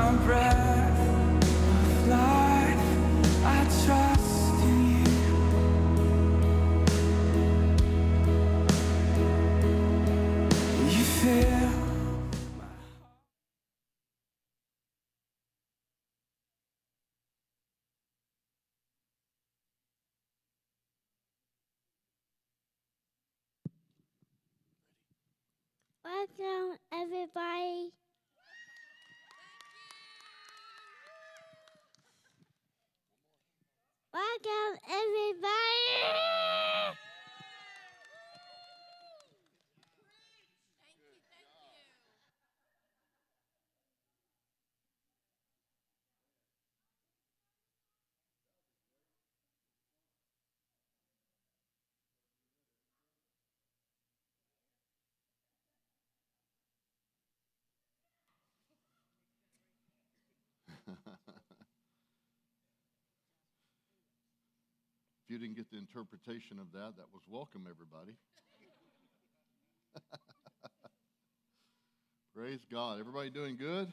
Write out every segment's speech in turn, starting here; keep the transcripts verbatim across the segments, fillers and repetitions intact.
my breath of life, I trust in you. You feel welcome, everybody. Welcome, everybody. If you didn't get the interpretation of that, that was welcome, everybody. Praise God. Everybody doing good?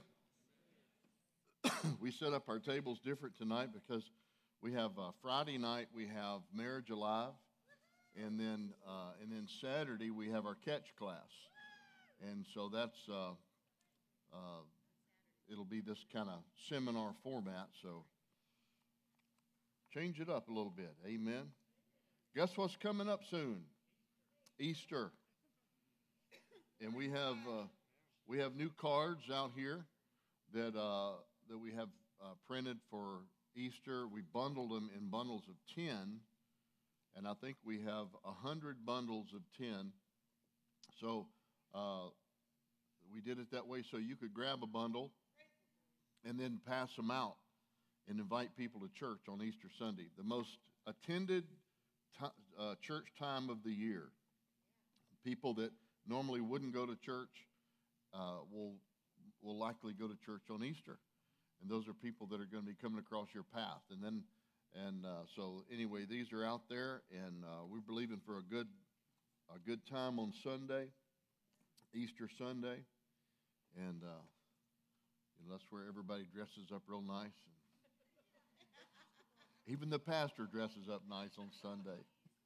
We set up our tables different tonight because we have uh, Friday night, we have Marriage Alive, and then uh, and then Saturday we have our catch class. And so that's, uh, uh, it'll be this kind of seminar format, so change it up a little bit. Amen. Guess what's coming up soon? Easter. And we have uh, we have new cards out here that uh, that we have uh, printed for Easter. We bundled them in bundles of ten, and I think we have a hundred bundles of ten. So uh, we did it that way so you could grab a bundle and then pass them out and invite people to church on Easter Sunday, the most attended t- uh, church time of the year. People that normally wouldn't go to church uh, will will likely go to church on Easter, and those are people that are going to be coming across your path. And then, and uh, so anyway, these are out there, and uh, we're believing for a good a good time on Sunday, Easter Sunday, and uh, you know, that's where everybody dresses up real nice. Even the pastor dresses up nice on Sunday.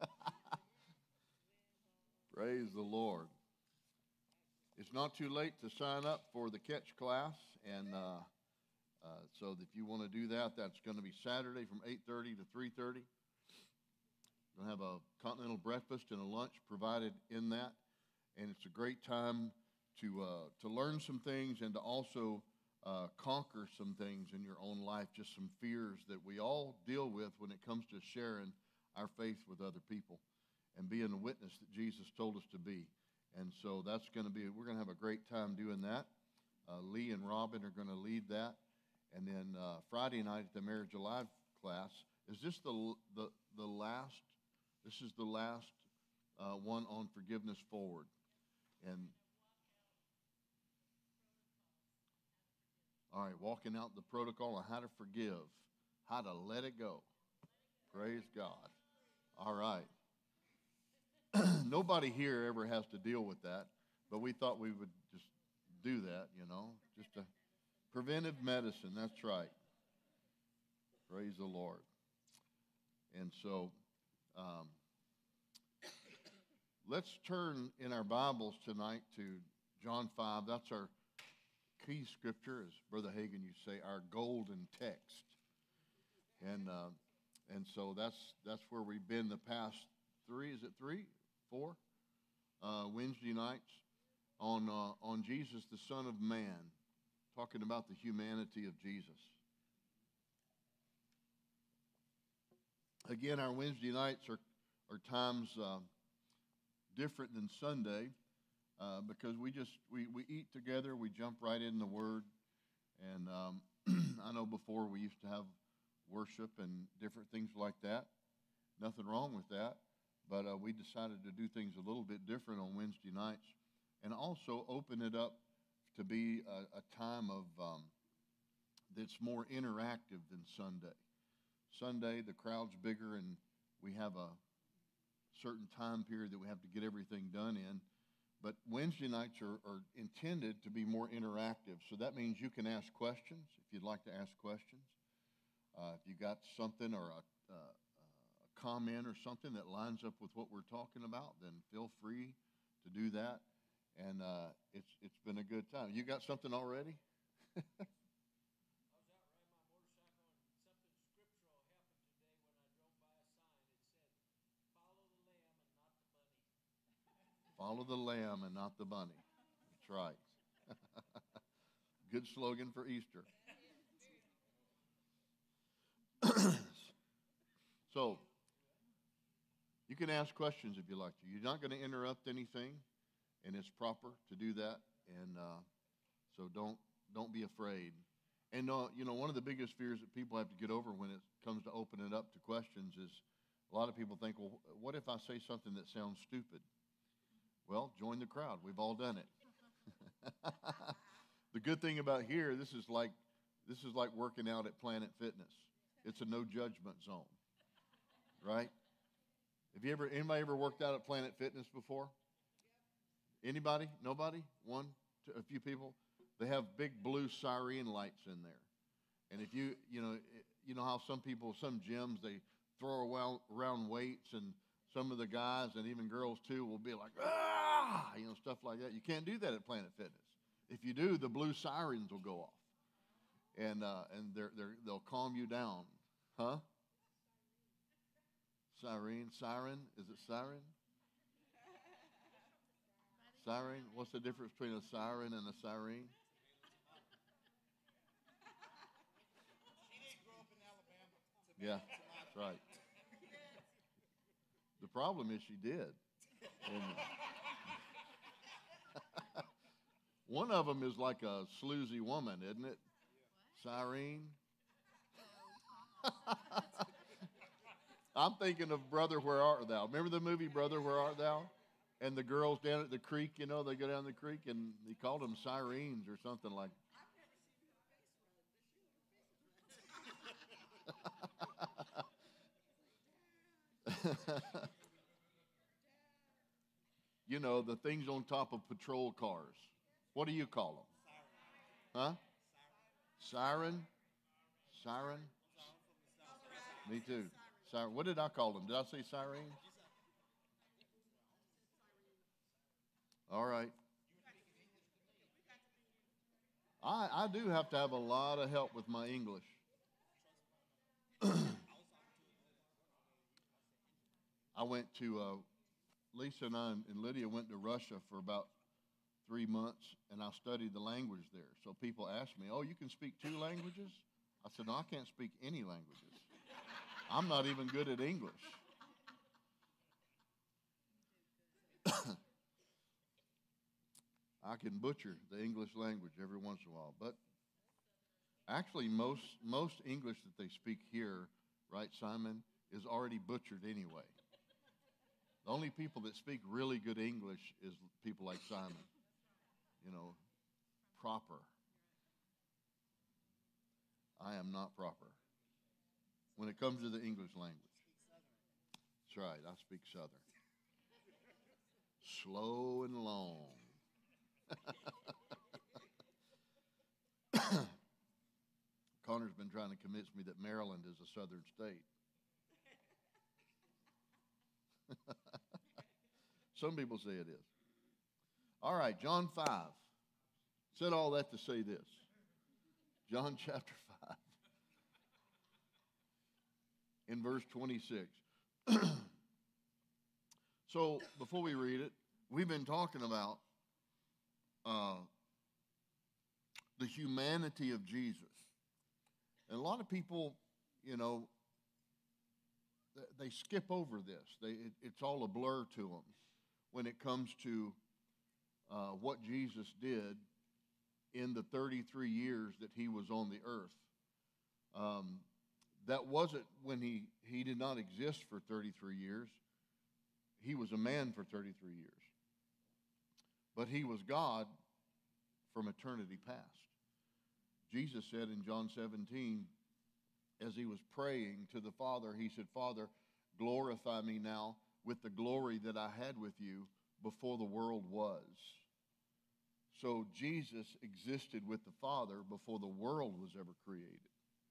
Praise the Lord. It's not too late to sign up for the catch class. And uh, uh, so if you want to do that, that's going to be Saturday from eight thirty to three thirty. We're going to have a continental breakfast and a lunch provided in that. And it's a great time to, uh, to learn some things and to also Uh, conquer some things in your own life, just some fears that we all deal with when it comes to sharing our faith with other people and being a witness that Jesus told us to be. And so that's going to be, we're going to have a great time doing that. Uh, Lee and Robin are going to lead that. And then uh, Friday night at the Marriage Alive class, is this the the, the last, this is the last uh, one on Forgiveness Forward. And all right, walking out the protocol on how to forgive, how to let it go. Praise God. All right. Nobody here ever has to deal with that, but we thought we would just do that, you know, just a preventive medicine. That's right. Praise the Lord. And so um, let's turn in our Bibles tonight to John five. That's our key scripture, as Brother Hagin used to say, our golden text. And uh, and so that's that's where we've been the past three, is it three, four uh, Wednesday nights on uh, on Jesus, the Son of Man, talking about the humanity of Jesus. Again, our Wednesday nights are are times uh, different than Sunday. Uh, because we just, we, we eat together, we jump right in the Word. And um, I know before we used to have worship and different things like that. Nothing wrong with that. But uh, we decided to do things a little bit different on Wednesday nights. And also open it up to be a, a time of um, that's more interactive than Sunday. Sunday, the crowd's bigger and we have a certain time period that we have to get everything done in. But Wednesday nights are, are intended to be more interactive. So that means you can ask questions if you'd like to ask questions. Uh, if you got something or a, uh, a comment or something that lines up with what we're talking about, then feel free to do that. And uh, it's it's been a good time. You got something already? Follow the lamb and not the bunny. That's right. Good slogan for Easter. So, you can ask questions if you like to. You're not going to interrupt anything, and it's proper to do that. And uh, so don't don't be afraid. And uh, you know, one of the biggest fears that people have to get over when it comes to opening it up to questions is a lot of people think, well, what if I say something that sounds stupid? Well, join the crowd. We've all done it. The good thing about here, this is like this is like working out at Planet Fitness. It's a no judgment zone, right? Have you ever anybody ever worked out at Planet Fitness before? Anybody? Nobody? One? Two, a few people? They have big blue siren lights in there, and if you you know you know how some people some gyms they throw around, around weights, and some of the guys and even girls too will be like ah you know stuff like that. You can't do that at Planet Fitness. If you do, the blue sirens will go off, and uh, and they're, they're, they'll calm you down, huh? Siren, siren, is it siren? Siren. What's the difference between a siren and a siren? Yeah, that's right. The problem is she did. And one of them is like a sloozy woman, isn't it? Siren. I'm thinking of Brother, Where Art Thou? Remember the movie Brother, Where Art Thou? And the girls down at the creek, you know, they go down the creek, and he called them sirens or something like you know, the things on top of patrol cars. What do you call them? Huh? Siren? Siren? Me too. Siren. What did I call them? Did I say sirens? All right. I, I do have to have a lot of help with my English. I went to, uh, Lisa and I and Lydia went to Russia for about three months, and I studied the language there. So people ask me, oh, you can speak two languages? I said, no, I can't speak any languages. I'm not even good at English. I can butcher the English language every once in a while. But actually, most, most English that they speak here, right, Simon, is already butchered anyway. The only people that speak really good English is people like Simon. You know, proper. I am not proper when it comes to the English language. That's right, I speak Southern. Slow and long. Connor's been trying to convince me that Maryland is a southern state. Some people say it is. All right, John five. Said all that to say this. John chapter five. In verse twenty-six. So, before we read it, we've been talking about uh, the humanity of Jesus. And a lot of people, you know, they skip over this. They, it, it's all a blur to them when it comes to uh, what Jesus did in the thirty-three years that he was on the earth. Um, that wasn't when he, he did not exist for thirty-three years. He was a man for thirty-three years. But he was God from eternity past. Jesus said in John seventeen, as he was praying to the Father, he said, Father, glorify me now with the glory that I had with you before the world was. So Jesus existed with the Father before the world was ever created.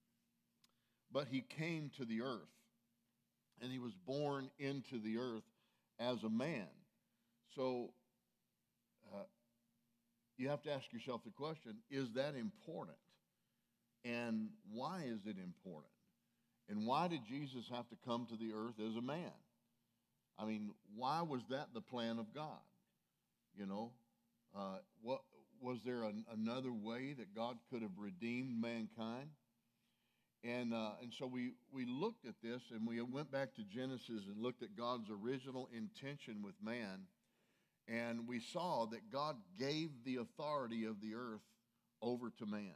But he came to the earth, and he was born into the earth as a man. So uh, you have to ask yourself the question, is that important? And why is it important? And why did Jesus have to come to the earth as a man? I mean, why was that the plan of God? You know, uh, what was there an, another way that God could have redeemed mankind? And uh, and so we, we looked at this, and we went back to Genesis and looked at God's original intention with man, and we saw that God gave the authority of the earth over to man.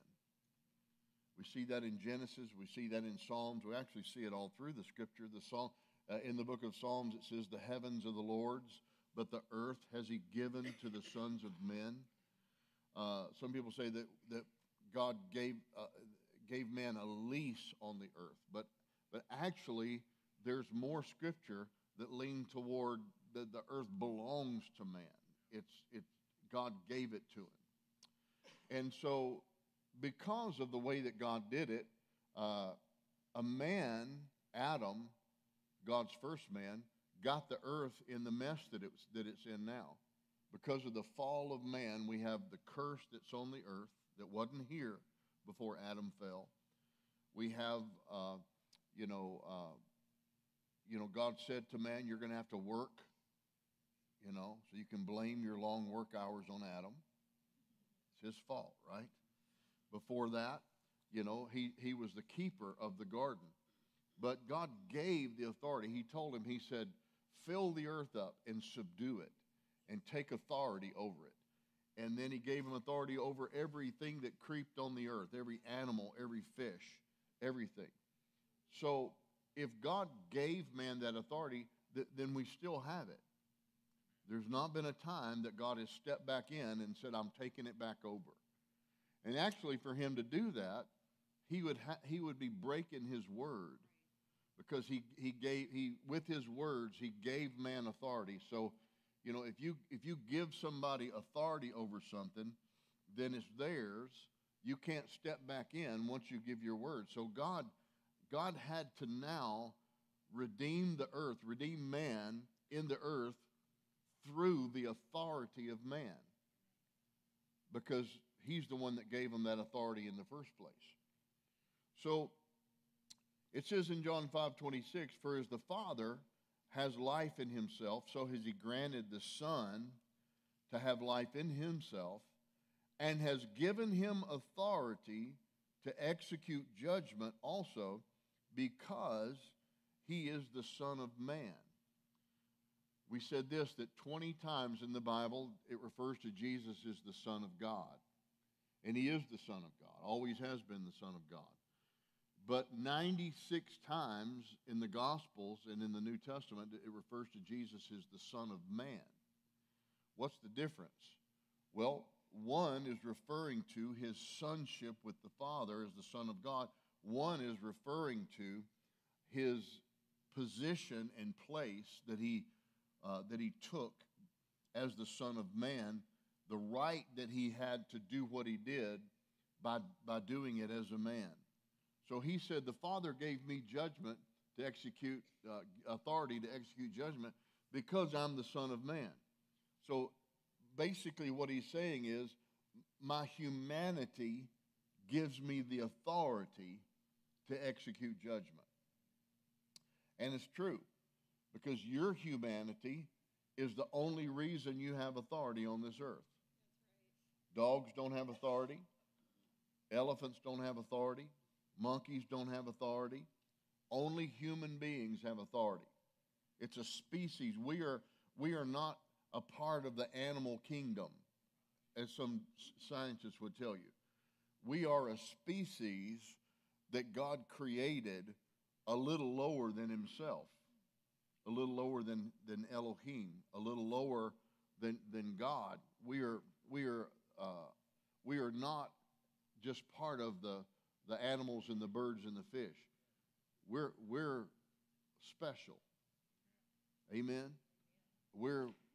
We see that in Genesis. We see that in Psalms. We actually see it all through the Scripture. The Psalm, uh, in the book of Psalms, it says, "The heavens are the Lord's, but the earth has he given to the sons of men." Uh, some people say that, that God gave uh, gave man a lease on the earth, but but actually there's more Scripture that lean toward that the earth belongs to man. It's it God gave it to him, and so because of the way that God did it, uh, a man, Adam, God's first man, got the earth in the mess that it's that it's in now. Because of the fall of man, we have the curse that's on the earth that wasn't here before Adam fell. We have, uh, you know, uh, you know, God said to man, "You're going to have to work." You know, so you can blame your long work hours on Adam. It's his fault, right? Before that, you know, he he was the keeper of the garden, but God gave the authority. He told him, he said, "Fill the earth up and subdue it, and take authority over it." And then he gave him authority over everything that creeped on the earth, every animal, every fish, everything. So if God gave man that authority, th- then we still have it. There's not been a time that God has stepped back in and said, "I'm taking it back over." And actually, for him to do that, he would ha- he would be breaking his word, because he he gave he with his words he gave man authority. So, you know, if you if you give somebody authority over something, then it's theirs. You can't step back in once you give your word. So God God had to now redeem the earth, redeem man in the earth through the authority of man, because he's the one that gave him that authority in the first place. So it says in John five twenty-six, "For as the Father has life in himself, so has he granted the Son to have life in himself, and has given him authority to execute judgment also, because he is the Son of Man." We said this, that twenty times in the Bible it refers to Jesus as the Son of God. And he is the Son of God, always has been the Son of God. But ninety-six times in the Gospels and in the New Testament, it refers to Jesus as the Son of Man. What's the difference? Well, one is referring to his sonship with the Father as the Son of God. One is referring to his position and place that he uh, that he took as the Son of Man, the right that he had to do what he did by, by doing it as a man. So he said, "The Father gave me judgment to execute, uh, authority to execute judgment, because I'm the Son of Man." So basically what he's saying is, my humanity gives me the authority to execute judgment. And it's true, because your humanity is the only reason you have authority on this earth. Dogs don't have authority. Elephants don't have authority. Monkeys don't have authority. Only human beings have authority. It's a species. We are, we are not a part of the animal kingdom, as some scientists would tell you. We are a species that God created a little lower than himself, a little lower than, than Elohim, a little lower than, than God. We are, we are, uh, we are not just part of the, the animals and the birds and the fish. We're, we're special. Amen. We're,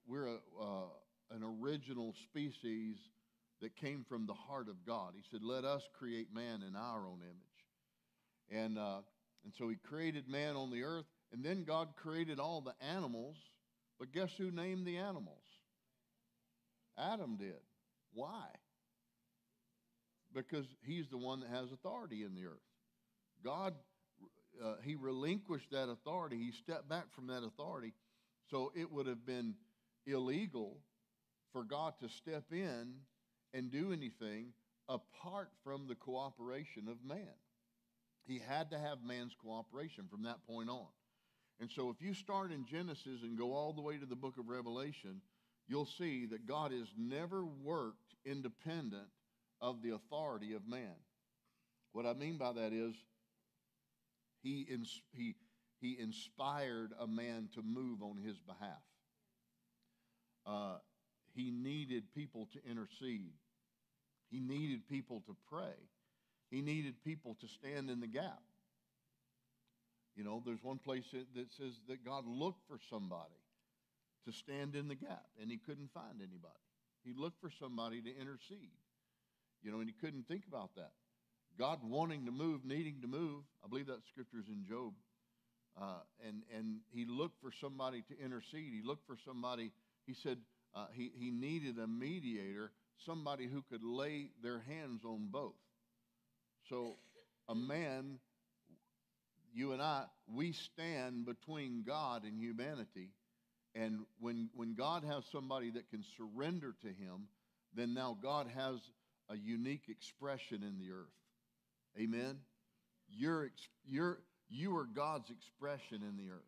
we're a, uh, an original species that came from the heart of God. He said, let us create man in our own image. And, uh, and so he created man on the earth, and then God created all the animals. But guess who named the animals? Adam did. Why? Because he's the one that has authority in the earth. God, uh, he relinquished that authority. He stepped back from that authority. So it would have been illegal for God to step in and do anything apart from the cooperation of man. He had to have man's cooperation from that point on. And so if you start in Genesis and go all the way to the book of Revelation, you'll see that God has never worked independent of the authority of man. What I mean by that is he, ins- he, he inspired a man to move on his behalf. Uh, he needed people to intercede. He needed people to pray. He needed people to stand in the gap. You know, there's one place that says that God looked for somebody to stand in the gap, and he couldn't find anybody. He looked for somebody to intercede. You know, and he couldn't think about that. God wanting to move, needing to move. I believe that scripture's in Job. Uh, and, and he looked for somebody to intercede. He looked for somebody, he said uh, he, he needed a mediator, somebody who could lay their hands on both. So a man, you and I, we stand between God and humanity. And when, when God has somebody that can surrender to him, then now God has a unique expression in the earth. Amen? You're, you're, you are God's expression in the earth.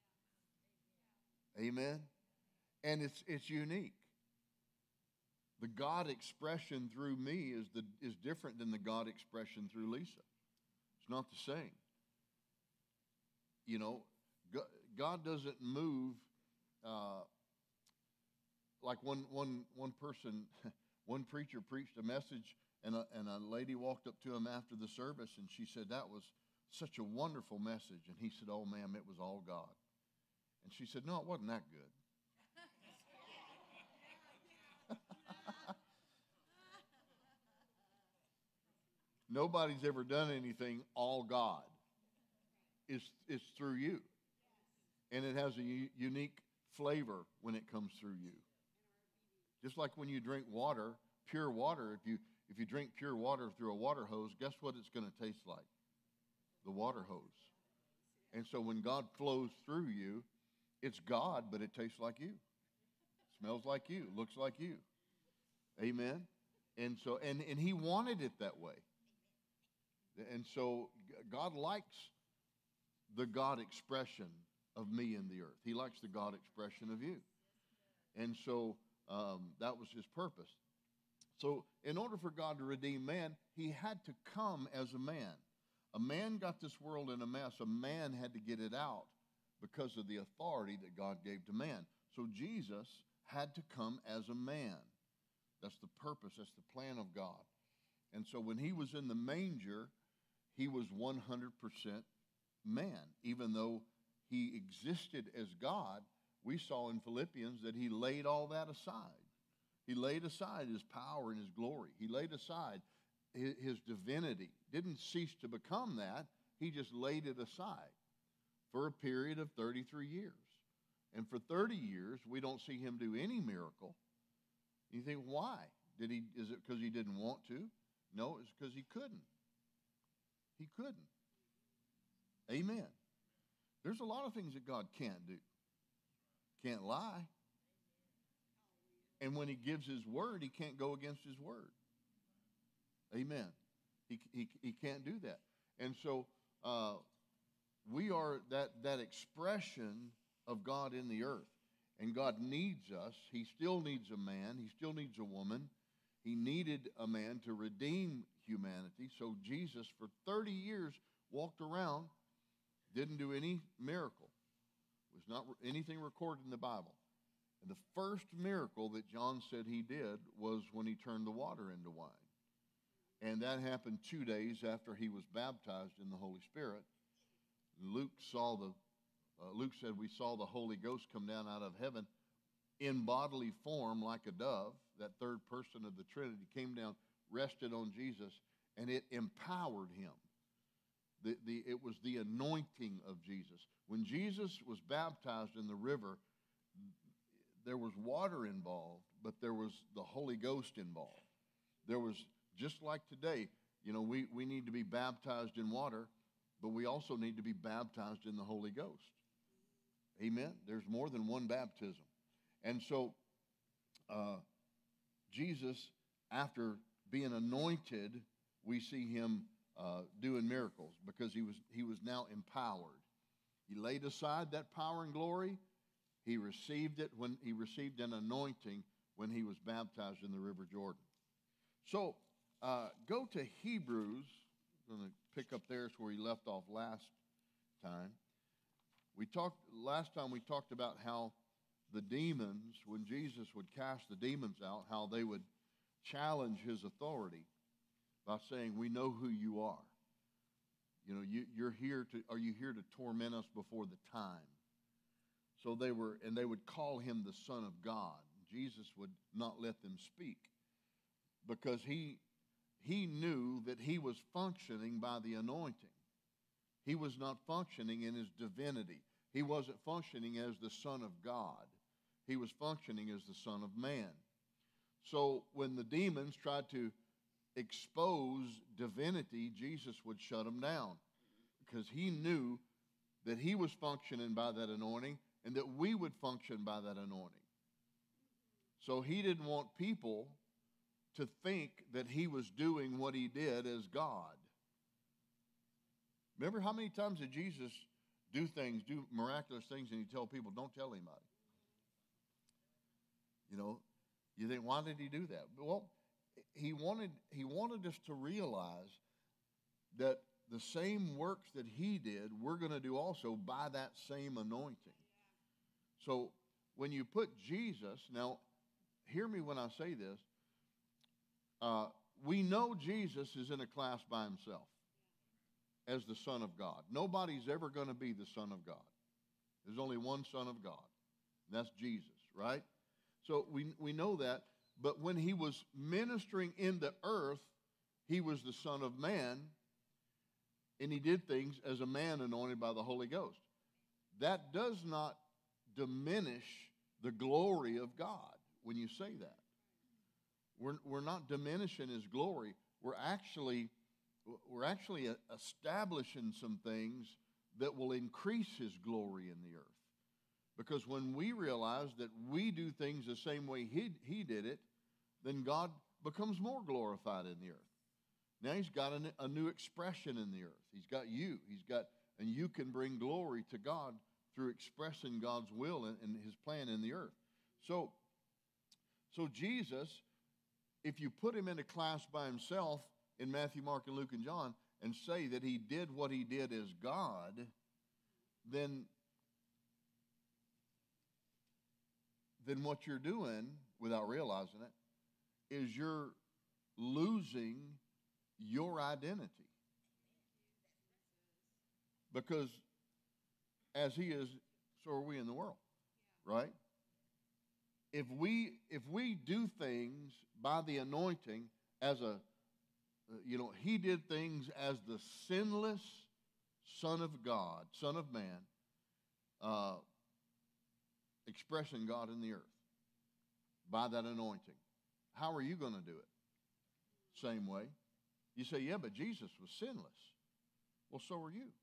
Amen? And it's, it's unique. The God expression through me is, the, is different than the God expression through Lisa. It's not the same. You know, God doesn't move uh, like one, one, one person, one preacher preached a message, and a, and a lady walked up to him after the service, and she said, that was such a wonderful message. And he said, oh, ma'am, it was all God. And she said, no, it wasn't that good. Nobody's ever done anything all God. It's, it's through you. And it has a u- unique flavor when it comes through you. Just like when you drink water, pure water, if you, if you drink pure water through a water hose, guess what it's going to taste like? The water hose. And so when God flows through you, it's God, but it tastes like you. Smells like you, looks like you. Amen? And so, and, and he wanted it that way. And so God likes the God expression of me in the earth. He likes the God expression of you. And so um, that was his purpose. So in order for God to redeem man, he had to come as a man. A man got this world in a mess. A man had to get it out because of the authority that God gave to man. So Jesus had to come as a man. That's the purpose. That's the plan of God. And so when he was in the manger, he was one hundred percent man. Even though he existed as God, we saw in Philippians that he laid all that aside. He laid aside his power and his glory. He laid aside his, his divinity. Didn't cease to become that. He just laid it aside for a period of thirty-three years. And for thirty years, we don't see him do any miracle. You think, why? Did he? Is it because he didn't want to? No, it's because he couldn't. He couldn't. Amen. There's a lot of things that God can't do. Can't lie. And when he gives his word, he can't go against his word. Amen. He, he, he can't do that. And so uh, we are that, that expression of God in the earth. And God needs us. He still needs a man. He still needs a woman. He needed a man to redeem humanity. So Jesus, for thirty years, walked around, didn't do any miracle. It was not anything recorded in the Bible. And the first miracle that John said he did was when he turned the water into wine. And that happened two days after he was baptized in the Holy Spirit. Luke saw the, uh, Luke said we saw the Holy Ghost come down out of heaven in bodily form like a dove, that third person of the Trinity, came down, rested on Jesus, and it empowered him. The, the, it was the anointing of Jesus. When Jesus was baptized in the river, there was water involved, but there was the Holy Ghost involved. There was, just like today, you know, we, we need to be baptized in water, but we also need to be baptized in the Holy Ghost. Amen? There's more than one baptism. And so, uh, Jesus, after being anointed, we see him uh, doing miracles because he was, he was now empowered. He laid aside that power and glory. He received it when he received an anointing when he was baptized in the River Jordan. So, uh, go to Hebrews. I'm going to pick up there where he left off last time. We talked, last time we talked about how the demons, when Jesus would cast the demons out, how they would challenge his authority by saying, we know who you are. You know, you, you're here to, are you here to torment us before the time? So they were, and they would call him the Son of God. Jesus would not let them speak because he, he knew that he was functioning by the anointing. He was not functioning in his divinity. He wasn't functioning as the Son of God. He was functioning as the Son of Man. So when the demons tried to expose divinity, Jesus would shut them down because he knew that he was functioning by that anointing and that we would function by that anointing. So he didn't want people to think that he was doing what he did as God. Remember how many times did Jesus do things, do miraculous things, and he'd tell people, don't tell anybody? You know, you think, why did he do that? Well, he wanted, he wanted us to realize that the same works that he did, we're going to do also by that same anointing. So when you put Jesus, now, hear me when I say this, uh, we know Jesus is in a class by himself as the Son of God. Nobody's ever going to be the Son of God. There's only one Son of God, and that's Jesus, right? So we, we know that, but when he was ministering in the earth, he was the Son of Man, and he did things as a man anointed by the Holy Ghost. That does not diminish the glory of God when you say that. We're, we're not diminishing his glory. We're actually, we're actually establishing some things that will increase his glory in the earth. Because when we realize that we do things the same way he, he did it, then God becomes more glorified in the earth. Now he's got a, a new expression in the earth. He's got you. He's got, and you can bring glory to God through expressing God's will and, and his plan in the earth. So, so Jesus, if you put him in a class by himself in Matthew, Mark, and Luke, and John, and say that he did what he did as God, then then what you're doing, without realizing it, is you're losing your identity. Because as he is, so are we in the world, right? If we, if we do things by the anointing as a, you know, he did things as the sinless Son of God, Son of Man, uh, expressing God in the earth by that anointing. How are you going to do it? Same way. You say, yeah, but Jesus was sinless. Well, so are you.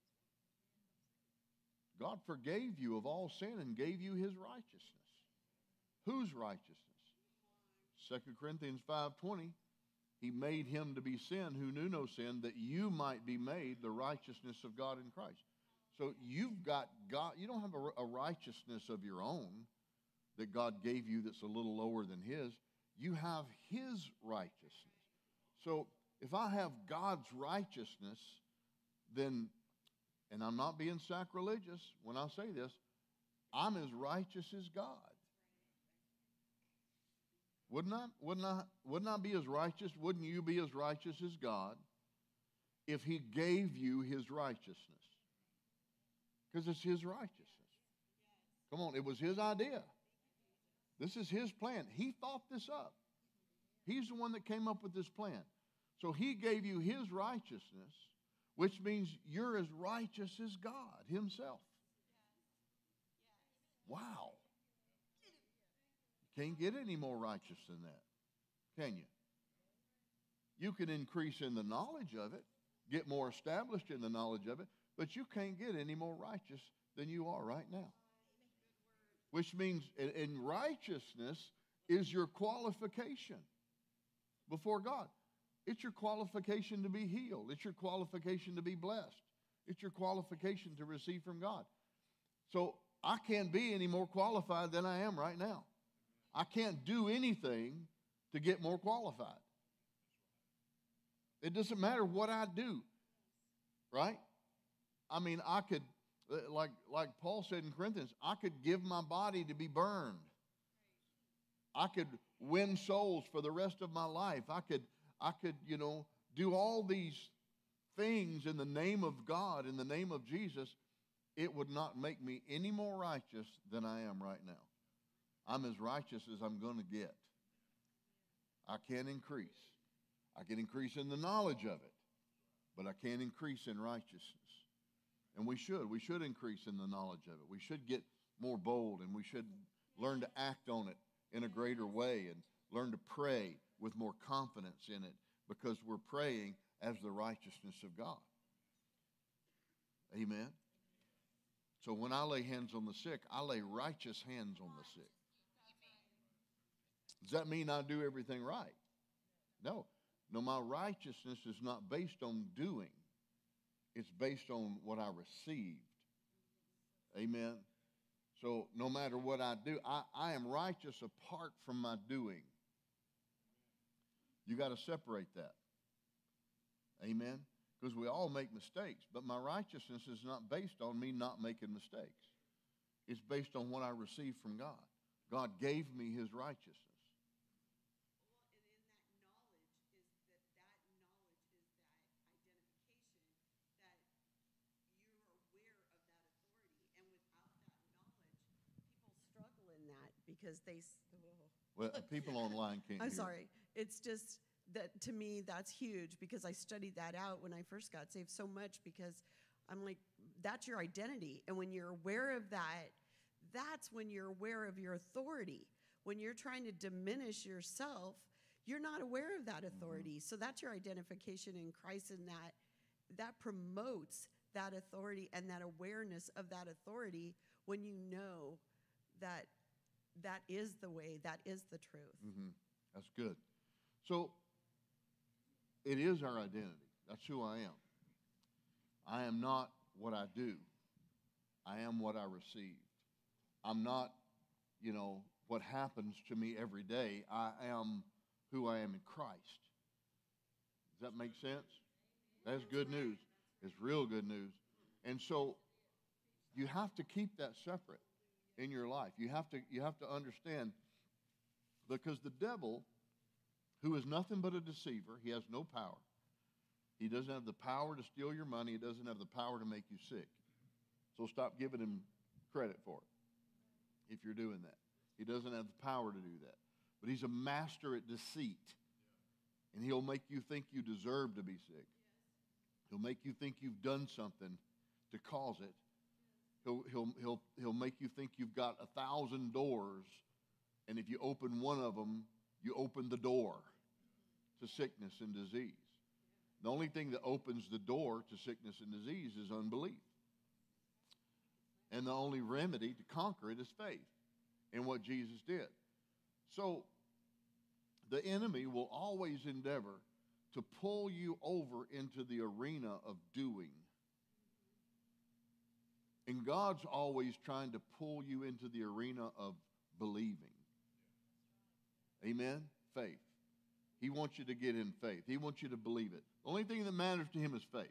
God forgave you of all sin and gave you his righteousness. Whose righteousness? Second Corinthians five twenty, he made him to be sin who knew no sin, that you might be made the righteousness of God in Christ. So you've got God, you don't have a, a righteousness of your own that God gave you that's a little lower than his. You have his righteousness. So if I have God's righteousness, then, and I'm not being sacrilegious when I say this, I'm as righteous as God. Wouldn't I, wouldn't I, wouldn't I be as righteous? Wouldn't you be as righteous as God if he gave you his righteousness? Because it's his righteousness. Come on, it was his idea. This is his plan. He thought this up. He's the one that came up with this plan. So he gave you his righteousness, which means you're as righteous as God himself. Wow. You can't get any more righteous than that, can you? You can increase in the knowledge of it, get more established in the knowledge of it, but you can't get any more righteous than you are right now. Which means, in righteousness is your qualification before God. It's your qualification to be healed. It's your qualification to be blessed. It's your qualification to receive from God. So I can't be any more qualified than I am right now. I can't do anything to get more qualified. It doesn't matter what I do, right? I mean, I could, like, like Paul said in Corinthians, I could give my body to be burned. I could win souls for the rest of my life. I could, I could, you know, do all these things in the name of God, in the name of Jesus. It would not make me any more righteous than I am right now. I'm as righteous as I'm going to get. I can't increase. I can increase in the knowledge of it, but I can't increase in righteousness. And we should. We should increase in the knowledge of it. We should get more bold, and we should learn to act on it in a greater way and learn to pray with more confidence in it because we're praying as the righteousness of God. Amen. So when I lay hands on the sick, I lay righteous hands on the sick. Does that mean I do everything right? No. No, my righteousness is not based on doing. It's based on what I received. Amen. So no matter what I do, I, I am righteous apart from my doing. You got to separate that. Amen. Because we all make mistakes, but my righteousness is not based on me not making mistakes. It's based on what I received from God. God gave me his righteousness. Because they, well, people online can't I'm hear. sorry. It's just that to me, that's huge because I studied that out when I first got saved so much because I'm like, that's your identity. And when you're aware of that, that's when you're aware of your authority. When you're trying to diminish yourself, you're not aware of that authority. Mm-hmm. So that's your identification in Christ, and that that promotes that authority and that awareness of that authority when you know that that is the way, that is the truth. Mm-hmm. That's good. So it is our identity. That's who I am. I am not what I do. I am what I received. I'm not, you know, what happens to me every day. I am who I am in Christ. Does that make sense? That's good news. It's real good news. And so you have to keep that separate in your life. You have to, you have to understand, because the devil, who is nothing but a deceiver, he has no power. He doesn't have the power to steal your money. He doesn't have the power to make you sick. So stop giving him credit for it if you're doing that. He doesn't have the power to do that. But he's a master at deceit. And he'll make you think you deserve to be sick. He'll make you think you've done something to cause it. He'll, he'll, he'll, he'll make you think you've got a thousand doors, and if you open one of them, you open the door to sickness and disease. The only thing that opens the door to sickness and disease is unbelief. And the only remedy to conquer it is faith in what Jesus did. So the enemy will always endeavor to pull you over into the arena of doing. And God's always trying to pull you into the arena of believing. Amen? Faith. He wants you to get in faith. He wants you to believe it. The only thing that matters to him is faith.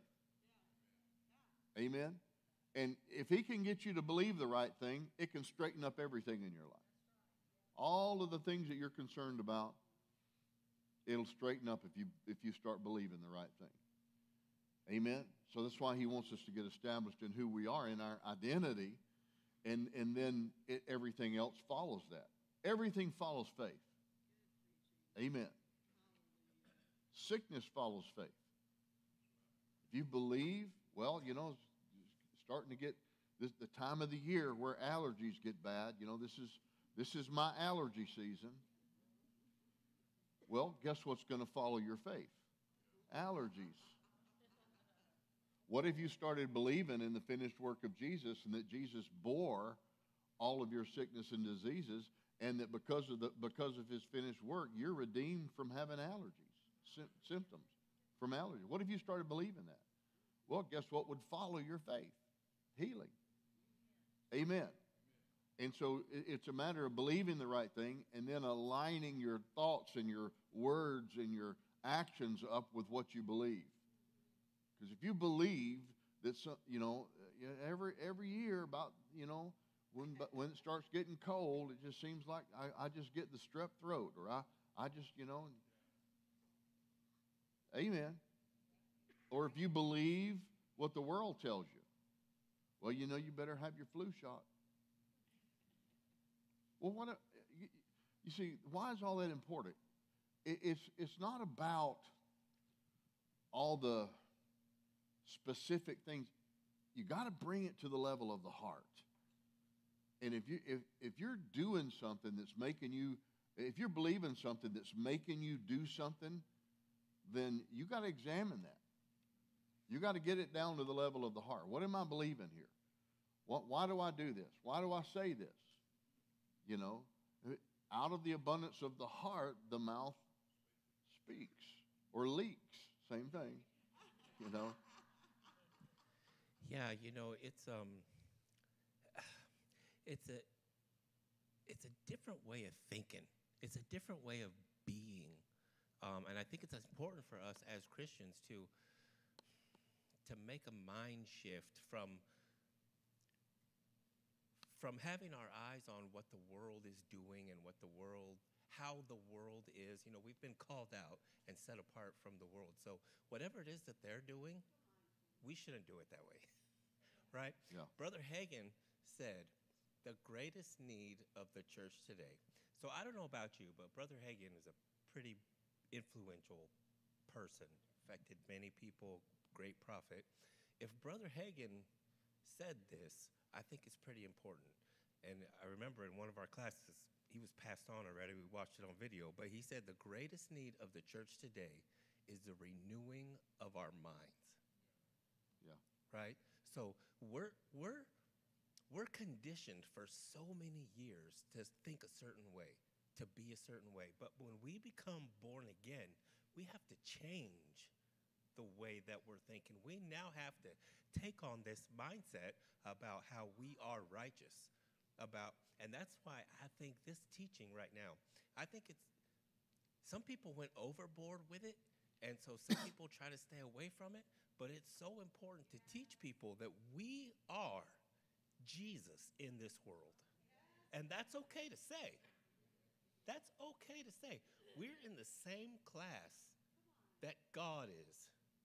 Amen? And if he can get you to believe the right thing, it can straighten up everything in your life. All of the things that you're concerned about, it'll straighten up if you, if you start believing the right thing. Amen? So that's why he wants us to get established in who we are, in our identity, and, and then it, everything else follows that. Everything follows faith. Amen. Sickness follows faith. If you believe, well, you know, it's starting to get this, the time of the year where allergies get bad. You know, this is this is my allergy season. Well, guess what's going to follow your faith? Allergies. What if you started believing in the finished work of Jesus and that Jesus bore all of your sickness and diseases, and that because of the because of his finished work, you're redeemed from having allergies, sy- symptoms from allergies? What if you started believing that? Well, guess what would follow your faith? Healing. Amen. And so it's a matter of believing the right thing and then aligning your thoughts and your words and your actions up with what you believe. Because if you believe that, some, you know, every every year about, you know, when when it starts getting cold, it just seems like I, I just get the strep throat, or I, I just, you know, amen. Or if you believe what the world tells you, well, you know, you better have your flu shot. Well, what a, you, you see, why is all that important? It, it's it's not about all the specific things. You got to bring it to the level of the heart. And if you if if you're doing something that's making you, if you're believing something that's making you do something, then you got to examine that. You got to get it down to the level of the heart. What am I believing here? What, why do I do this? Why do I say this? You know, out of the abundance of the heart, the mouth speaks or leaks. Same thing, you know. Yeah, you know, it's um, it's a, it's a different way of thinking. It's a different way of being, um, and I think it's important for us as Christians to, to make a mind shift from. From having our eyes on what the world is doing and what the world, how the world is, you know, we've been called out and set apart from the world. So whatever it is that they're doing, we shouldn't do it that way, right? Yeah. Brother Hagin said, the greatest need of the church today. So I don't know about you, but Brother Hagin is a pretty influential person, affected many people, great prophet. If Brother Hagin said this, I think it's pretty important. And I remember in one of our classes, he was passed on already, we watched it on video, but he said the greatest need of the church today is the renewing of our minds. Yeah. Right? So we're we're we're conditioned for so many years to think a certain way, to be a certain way. But when we become born again, we have to change the way that we're thinking. We now have to take on this mindset about how we are righteous, about, and that's why I think this teaching right now, I think it's, some people went overboard with it, and so some people try to stay away from it, but it's so important to teach people that we are Jesus in this world. And that's okay to say. That's okay to say. We're in the same class that God is.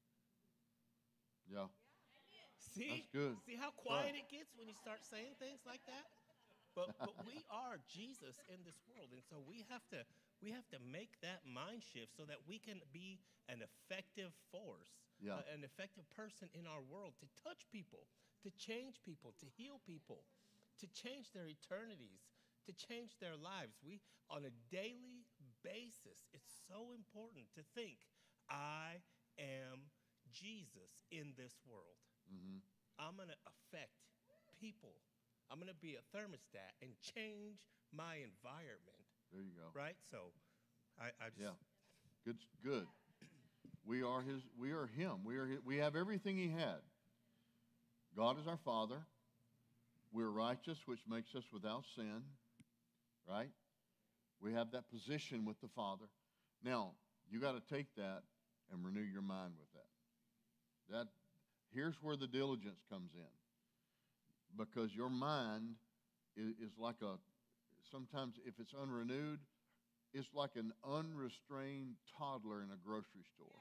Yeah. See? That's good. See how quiet Right. it gets when you start saying things like that? But but we are Jesus in this world, and so we have to we have to make that mind shift so that we can be an effective force, Yeah. uh, an effective person in our world to touch people, to change people, to heal people, to change their eternities, to change their lives. We on a daily basis, it's so important to think, I am Jesus in this world. Mm-hmm. I'm going to affect people. I'm going to be a thermostat and change my environment. There you go. Right? So I, I just. Yeah. Good. Good. We are his. We are him. We are. His, we have everything he had. God is our Father. We're righteous, which makes us without sin. Right? We have that position with the Father. Now you got to take that and renew your mind with that. That. Here's where the diligence comes in. Because your mind is, is like a, sometimes if it's unrenewed, it's like an unrestrained toddler in a grocery store.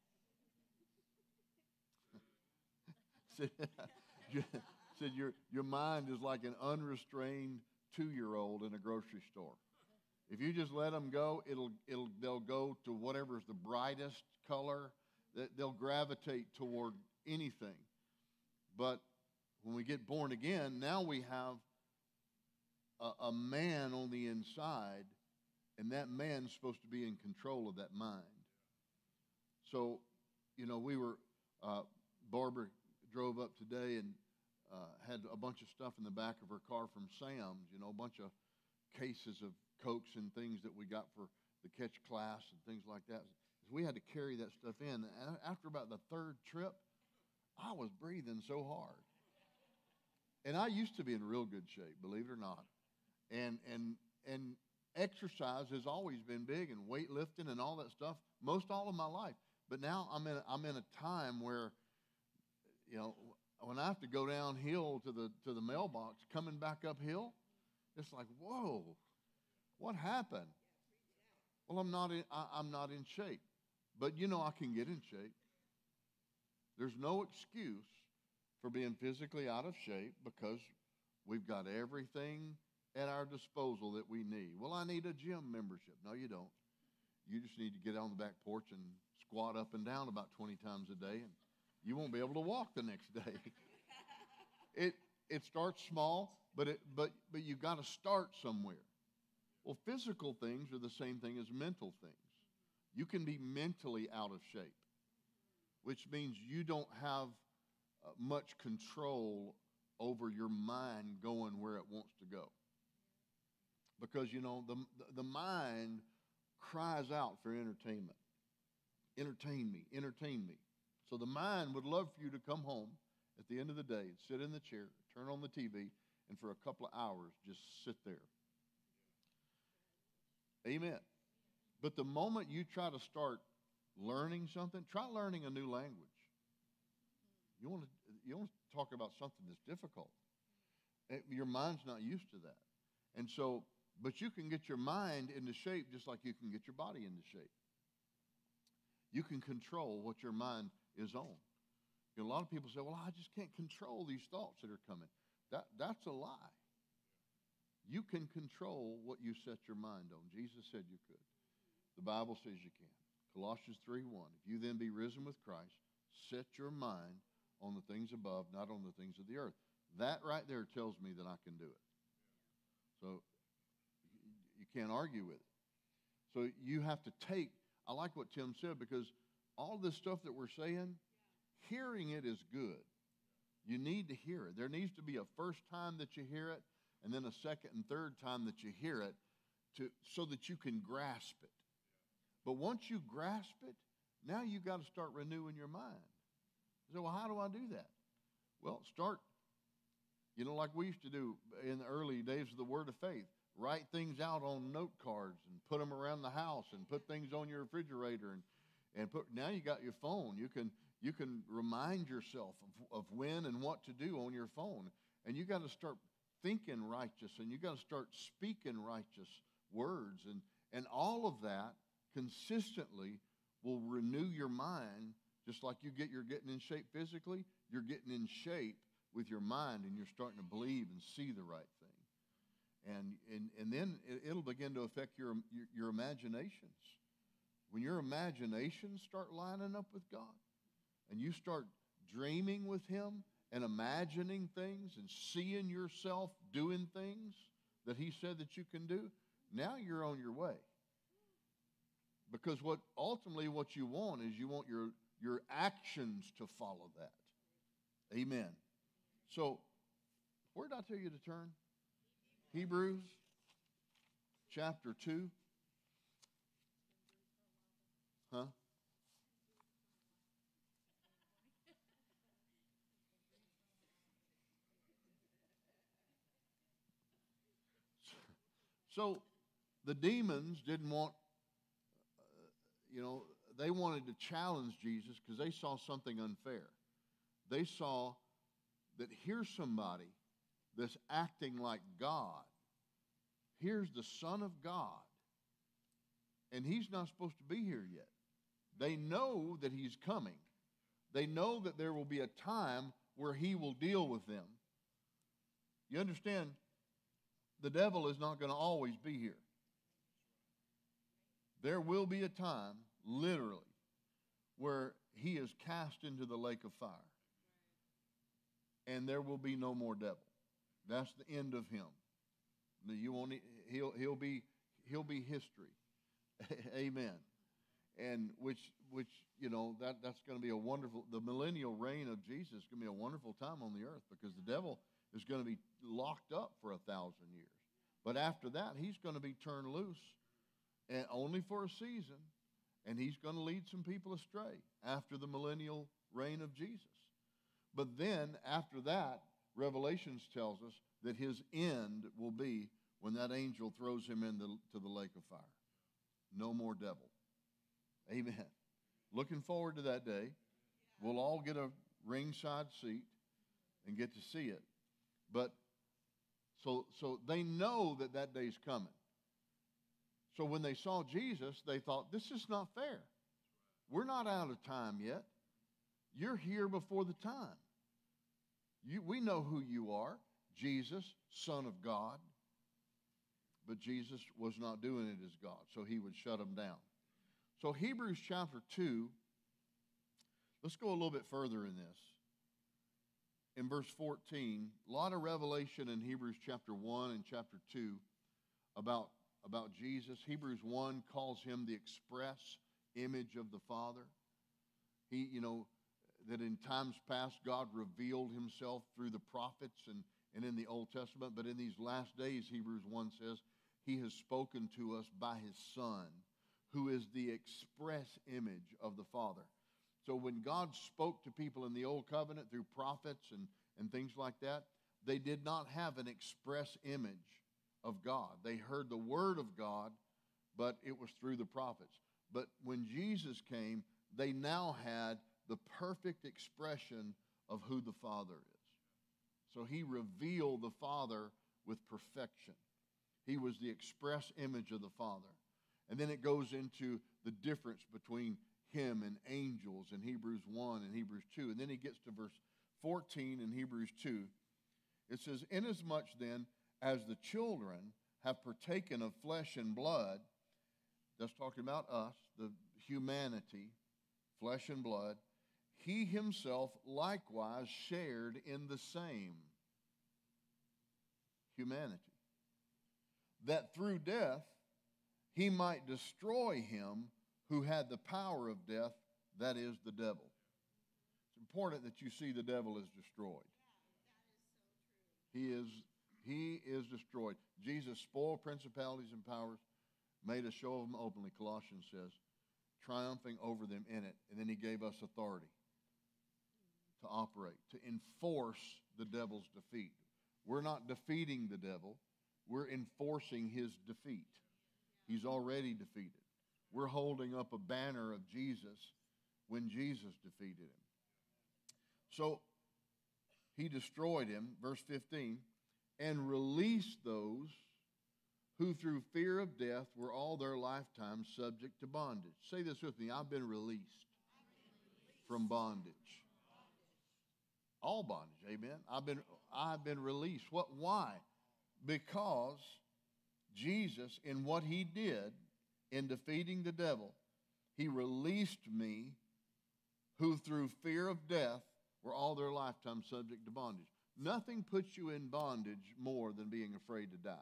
said, said your, your mind is like an unrestrained two-year-old in a grocery store. If you just let them go, it'll, it'll, they'll go to whatever's the brightest color. That they'll gravitate toward anything. But when we get born again, now we have a, a man on the inside, and that man's supposed to be in control of that mind. So, you know, we were, uh, Barbara drove up today and uh, had a bunch of stuff in the back of her car from Sam's, you know, a bunch of cases of Cokes and things that we got for the catch class and things like that. We had to carry that stuff in. And after about the third trip, I was breathing so hard. And I used to be in real good shape, believe it or not. And and and exercise has always been big, and weightlifting and all that stuff, most all of my life. But now I'm in a, I'm in a time where, you know, when I have to go downhill to the to the mailbox, coming back uphill, it's like, whoa, what happened? Well, I'm not in, I, I'm not in shape. But, you know, I can get in shape. There's no excuse for being physically out of shape because we've got everything at our disposal that we need. Well, I need a gym membership. No, you don't. You just need to get on the back porch and squat up and down about twenty times a day, and you won't be able to walk the next day. it it starts small, but it but but you got to start somewhere. Well, physical things are the same thing as mental things. You can be mentally out of shape, which means you don't have uh, much control over your mind going where it wants to go. Because, you know, the, the mind cries out for entertainment. Entertain me, entertain me. So the mind would love for you to come home at the end of the day and sit in the chair, turn on the T V, and for a couple of hours just sit there. Amen. But the moment you try to start learning something, try learning a new language. You want to you want to talk about something that's difficult. Your mind's not used to that. And so, but you can get your mind into shape just like you can get your body into shape. You can control what your mind is on. You know, a lot of people say, well, I just can't control these thoughts that are coming. That, that's a lie. You can control what you set your mind on. Jesus said you could. The Bible says you can. Colossians three one. If you then be risen with Christ, set your mind on the things above, not on the things of the earth. That right there tells me that I can do it. So you can't argue with it. So you have to take, I like what Tim said, because all this stuff that we're saying, hearing it is good. You need to hear it. There needs to be a first time that you hear it, and then a second and third time that you hear it, to so that you can grasp it. But once you grasp it, now you've got to start renewing your mind. You say, well, how do I do that? Well, start, you know, like we used to do in the early days of the Word of Faith. Write things out on note cards and put them around the house and put things on your refrigerator. And, and put. Now you got your phone. You can, you can remind yourself of, of when and what to do on your phone. And you got to start thinking righteous, and you got to start speaking righteous words. And, and all of that consistently will renew your mind. Just like you get, you're getting in shape physically, you're getting in shape with your mind, and you're starting to believe and see the right thing. And and, and then it, it'll begin to affect your, your your imaginations. When your imaginations start lining up with God, and you start dreaming with Him and imagining things and seeing yourself doing things that He said that you can do, now you're on your way. Because what ultimately what you want is you want your your actions to follow that. Amen. So, where did I tell you to turn? Hebrews chapter two. Huh? So, the demons didn't want, uh, you know, they wanted to challenge Jesus because they saw something unfair. They saw that here's somebody that's acting like God. Here's the Son of God, and He's not supposed to be here yet. They know that He's coming. They know that there will be a time where He will deal with them. You understand, the devil is not going to always be here. There will be a time, literally, where he is cast into the lake of fire. And there will be no more devil. That's the end of him. You won't, he'll, he'll, be, he'll be history. Amen. And which, which you know, that, that's going to be a wonderful, the millennial reign of Jesus is going to be a wonderful time on the earth, because the devil is going to be locked up for a thousand years. But after that, he's going to be turned loose, and only for a season, and he's going to lead some people astray after the millennial reign of Jesus. But then, after that, Revelations tells us that his end will be when that angel throws him into the lake of fire. No more devil. Amen. Looking forward to that day. We'll all get a ringside seat and get to see it. But so, so they know that that day's coming. So when they saw Jesus, they thought, this is not fair. We're not out of time yet. You're here before the time. You, we know who you are, Jesus, Son of God. But Jesus was not doing it as God, so he would shut them down. So Hebrews chapter two, let's go a little bit further in this. In verse fourteen, a lot of revelation in Hebrews chapter one and chapter two about, about Jesus. Hebrews one calls him the express image of the Father. He, you know, that in times past God revealed himself through the prophets and, and in the Old Testament. But in these last days, Hebrews one says, he has spoken to us by his Son, who is the express image of the Father. So when God spoke to people in the Old Covenant through prophets and, and things like that, they did not have an express image of God. They heard the word of God, but it was through the prophets. But when Jesus came, they now had the perfect expression of who the Father is. So he revealed the Father with perfection. He was the express image of the Father. And then it goes into the difference between him and angels in Hebrews one and Hebrews two. And then he gets to verse fourteen in Hebrews two. It says, inasmuch then as the children have partaken of flesh and blood, that's talking about us, the humanity, flesh and blood, he himself likewise shared in the same humanity, that through death he might destroy him who had the power of death, that is, the devil. It's important that you see the devil is destroyed. He is, he is destroyed. Jesus spoiled principalities and powers, made a show of them openly, Colossians says, triumphing over them in it. And then he gave us authority to operate, to enforce the devil's defeat. We're not defeating the devil. We're enforcing his defeat. He's already defeated. We're holding up a banner of Jesus when Jesus defeated him. So he destroyed him, verse fifteen, and released those who through fear of death were all their lifetime subject to bondage. Say this with me. I've been released from bondage. All bondage, amen. I've been, I've been released. What? Why? Because Jesus, in what he did in defeating the devil, he released me who through fear of death were all their lifetime subject to bondage. Nothing puts you in bondage more than being afraid to die.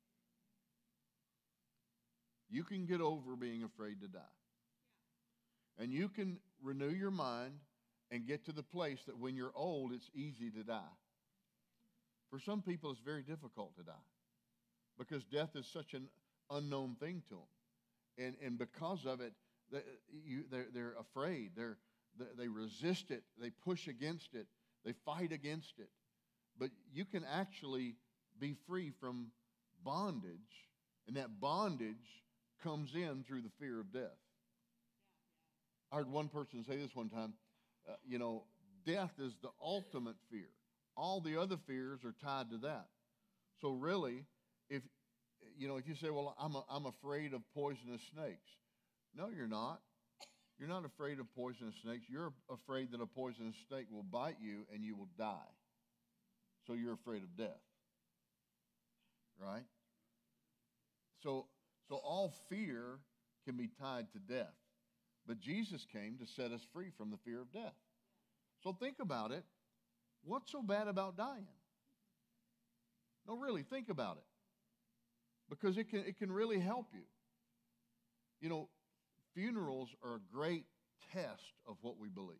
You can get over being afraid to die. And you can renew your mind and get to the place that when you're old, it's easy to die. For some people, it's very difficult to die because death is such an unknown thing to them. And, and because of it, they, you, they're, they're afraid. They're, they resist it. They push against it. They fight against it. But you can actually be free from bondage, and that bondage comes in through the fear of death. I heard one person say this one time, uh, you know, death is the ultimate fear. All the other fears are tied to that. So really, if, you know, if you say, well, I'm, a, I'm afraid of poisonous snakes. No, you're not. You're not afraid of poisonous snakes. You're afraid that a poisonous snake will bite you and you will die. So you're afraid of death. Right? So, so all fear can be tied to death. But Jesus came to set us free from the fear of death. So think about it. What's so bad about dying? No, really, think about it. Because it can, it can really help you. You know, funerals are a great test of what we believe.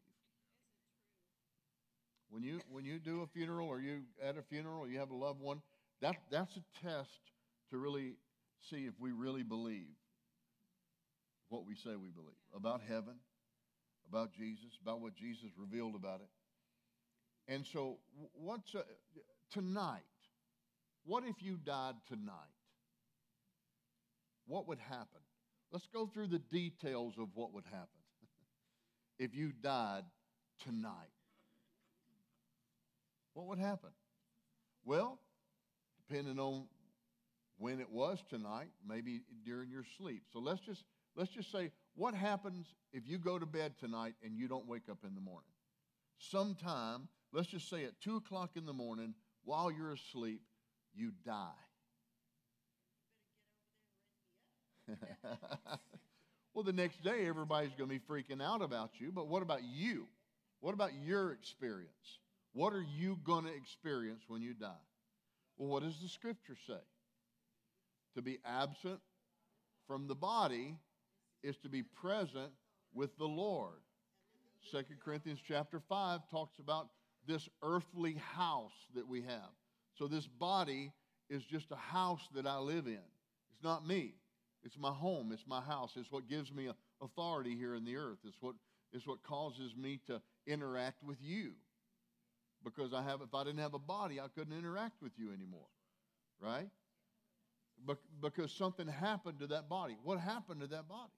When you, when you do a funeral or you at a funeral or you have a loved one, that, that's a test to really see if we really believe what we say we believe about heaven, about Jesus, about what Jesus revealed about it. And so what's uh, tonight, what if you died tonight? What would happen? Let's go through the details of what would happen if you died tonight. What would happen? Well, depending on when it was tonight, maybe during your sleep. So let's just let's just say, what happens if you go to bed tonight and you don't wake up in the morning? Sometime, let's just say at two o'clock in the morning, while you're asleep, you die. Well, the next day, everybody's going to be freaking out about you. But what about you? What about your experience? What are you going to experience when you die? Well, what does the Scripture say? To be absent from the body is to be present with the Lord. Second Corinthians chapter five talks about this earthly house that we have. So this body is just a house that I live in. It's not me. It's my home. It's my house. It's what gives me authority here in the earth. It's what, it's what causes me to interact with you. Because I have, if I didn't have a body, I couldn't interact with you anymore. Right? Because something happened to that body. What happened to that body?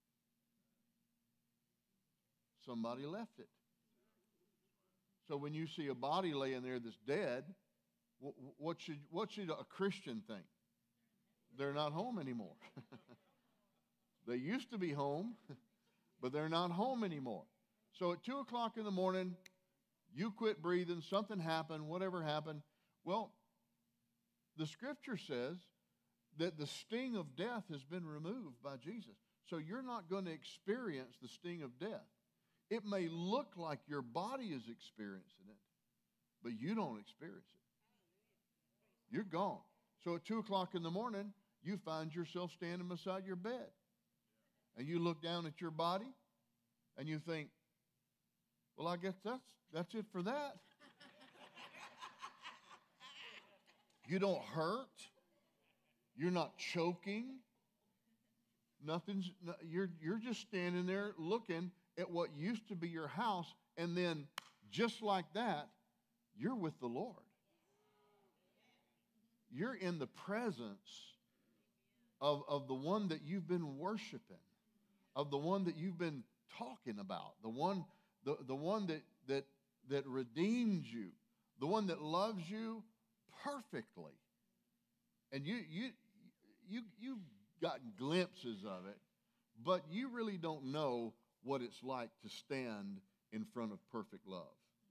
Somebody left it. So when you see a body laying there that's dead, what should, what should a Christian think? They're not home anymore. They used to be home, but they're not home anymore. So at two o'clock in the morning, you quit breathing, something happened, whatever happened. Well, the Scripture says that the sting of death has been removed by Jesus. So you're not going to experience the sting of death. It may look like your body is experiencing it, but you don't experience it. You're gone. So at two o'clock in the morning, you find yourself standing beside your bed. And you look down at your body, and you think, well, I guess that's, that's it for that. You don't hurt. You're not choking. Nothing's, you're, you're just standing there looking at what used to be your house, and then just like that, you're with the Lord. You're in the presence of, of the one that you've been worshiping, of the one that you've been talking about, the one, the, the one that, that, that redeemed you, the one that loves you perfectly. And you, you, you, you've gotten glimpses of it, but you really don't know what it's like to stand in front of perfect love.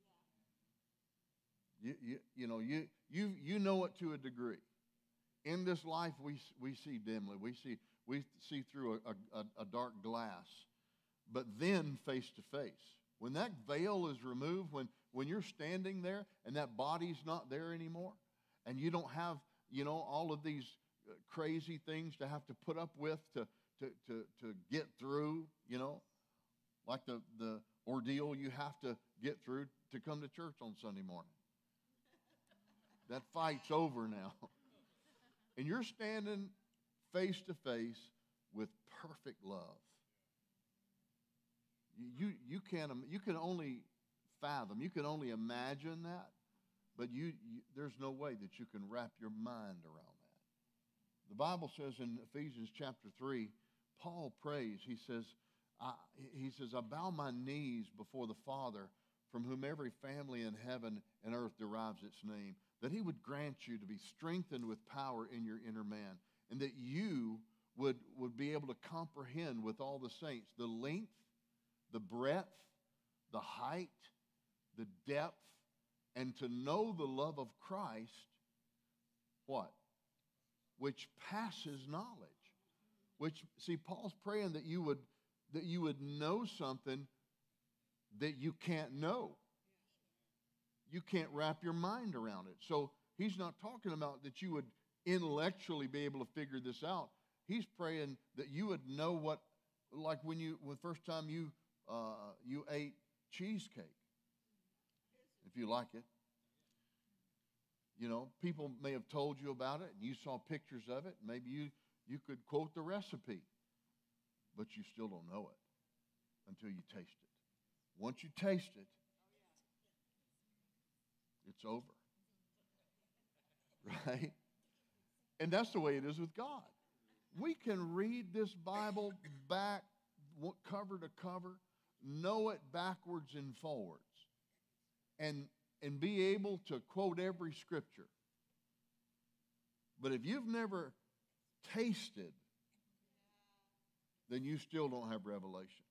You, you, you know, you, you, you know it to a degree. In this life, we, we see dimly. We see, we see through a, a, a dark glass. But then face to face. When that veil is removed, when, when you're standing there and that body's not there anymore, and you don't have, you know, all of these crazy things to have to put up with to, to, to, to get through, you know, like the, the ordeal you have to get through to come to church on Sunday morning. That fight's over now. And you're standing face to face with perfect love. You, you, you, can't, you can only fathom, you can only imagine that, but you, you, there's no way that you can wrap your mind around that. The Bible says in Ephesians chapter three, Paul prays, he says, I, he says, I bow my knees before the Father, from whom every family in heaven and earth derives its name, that he would grant you to be strengthened with power in your inner man, and that you would, would be able to comprehend with all the saints the length, the breadth, the height, the depth, and to know the love of Christ, what? Which passes knowledge. Which, see, Paul's praying that you would that you would know something that you can't know. You can't wrap your mind around it. So he's not talking about that you would intellectually be able to figure this out. He's praying that you would know what, like when you, when the first time you uh, you ate cheesecake, if you like it. You know, people may have told you about it, and you saw pictures of it. Maybe you, you could quote the recipe, but you still don't know it until you taste it. Once you taste it, it's over. Right? And that's the way it is with God. We can read this Bible back, cover to cover, know it backwards and forwards, and, and be able to quote every scripture. But if you've never tasted, then you still don't have revelation.